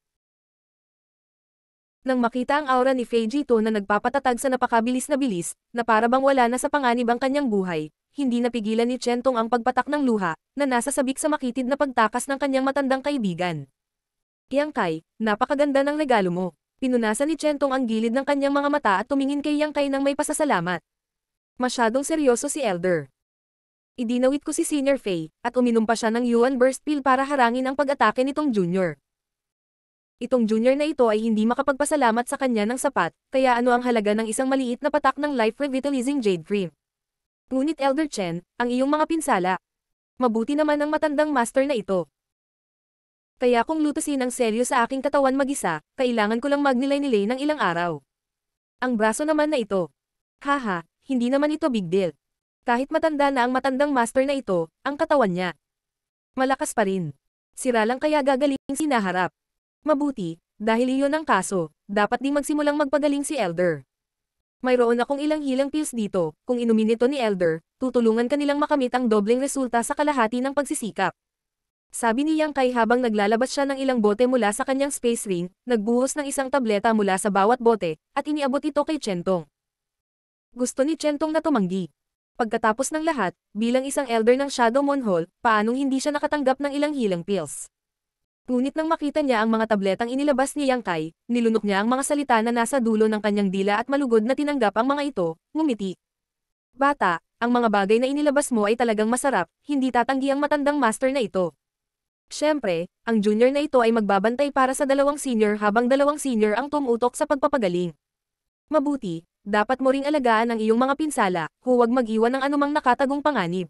Speaker 1: Nang makita ang aura ni Fei Jito na nagpapatatag sa napakabilis na para bang wala na sa panganib ang kanyang buhay, hindi napigilan ni Chentong ang pagpatak ng luha, na nasasabik sa makitid na pagtakas ng kanyang matandang kaibigan. Yang Kai, napakaganda ng regalo mo. Pinunasan ni Chentong ang gilid ng kanyang mga mata at tumingin kay Yang Kai ng may pasasalamat. Masyadong seryoso si Elder. Idinawit ko si Senior Faye, at uminom pa siya ng Yuan Burst Pill para harangin ang pag-atake nitong Junior. Itong junior na ito ay hindi makapagpasalamat sa kanya ng sapat, kaya ano ang halaga ng isang maliit na patak ng Life Revitalizing Jade Cream? Ngunit Elder Chen, ang iyong mga pinsala. Mabuti naman ang matandang master na ito. Kaya kung lutusin ang selyo sa aking katawan mag-isa, kailangan ko lang magnilay-nilay ng ilang araw. Ang braso naman na ito. Haha, hindi naman ito big deal. Kahit matanda na ang matandang master na ito, ang katawan niya malakas pa rin. Sira lang kaya gagaling sinaharap. Mabuti, dahil iyon ang kaso, dapat ding magsimulang magpagaling si Elder. Mayroon akong ilang healing pills dito, kung inumin ito ni Elder, tutulungan kanilang makamit ang dobleng resulta sa kalahati ng pagsisikap. Sabi ni Yang Kai habang naglalabas siya ng ilang bote mula sa kanyang space ring, nagbuhos ng isang tableta mula sa bawat bote, at iniabot ito kay Chentong. Gusto ni Chentong na tumanggi. Pagkatapos ng lahat, bilang isang Elder ng Shadow Moon Hall, paanong hindi siya nakatanggap ng ilang healing pills? Ngunit nang makita niya ang mga tabletang inilabas ni Yang Kai, nilunok niya ang mga salita na nasa dulo ng kanyang dila at malugod na tinanggap ang mga ito, ngumiti. Bata, ang mga bagay na inilabas mo ay talagang masarap, hindi tatanggi ang matandang master na ito. Siyempre, ang junior na ito ay magbabantay para sa dalawang senior habang dalawang senior ang tumutok sa pagpapagaling. Mabuti, dapat mo ring alagaan ang iyong mga pinsala, huwag mag-iwan ng anumang nakatagong panganib.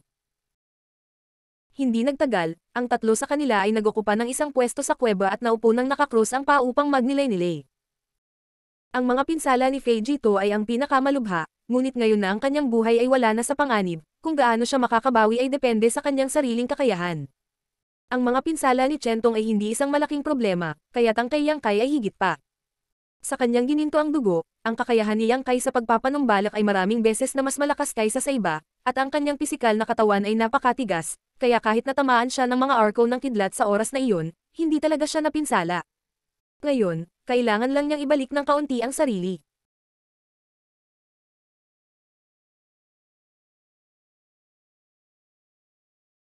Speaker 1: Hindi nagtagal, ang tatlo sa kanila ay nagokupa ng isang pwesto sa kuweba at naupo nang nakakrus ang paa upang magnilay-nilay. Ang mga pinsala ni Fei Jito ay ang pinakamalubha, ngunit ngayon na ang kanyang buhay ay wala na sa panganib, kung gaano siya makakabawi ay depende sa kanyang sariling kakayahan. Ang mga pinsala ni Chentong ay hindi isang malaking problema, kaya't ang kay Yang Kai ay higit pa. Sa kanyang gininto ang dugo, ang kakayahan ni Yang Kai sa pagpapanumbalak ay maraming beses na mas malakas kaysa sa iba, at ang kanyang pisikal na katawan ay napakatigas, kaya kahit natamaan siya ng mga arko ng kidlat sa oras na iyon, hindi talaga siya napinsala. Ngayon, kailangan lang niyang ibalik ng kaunti ang sarili.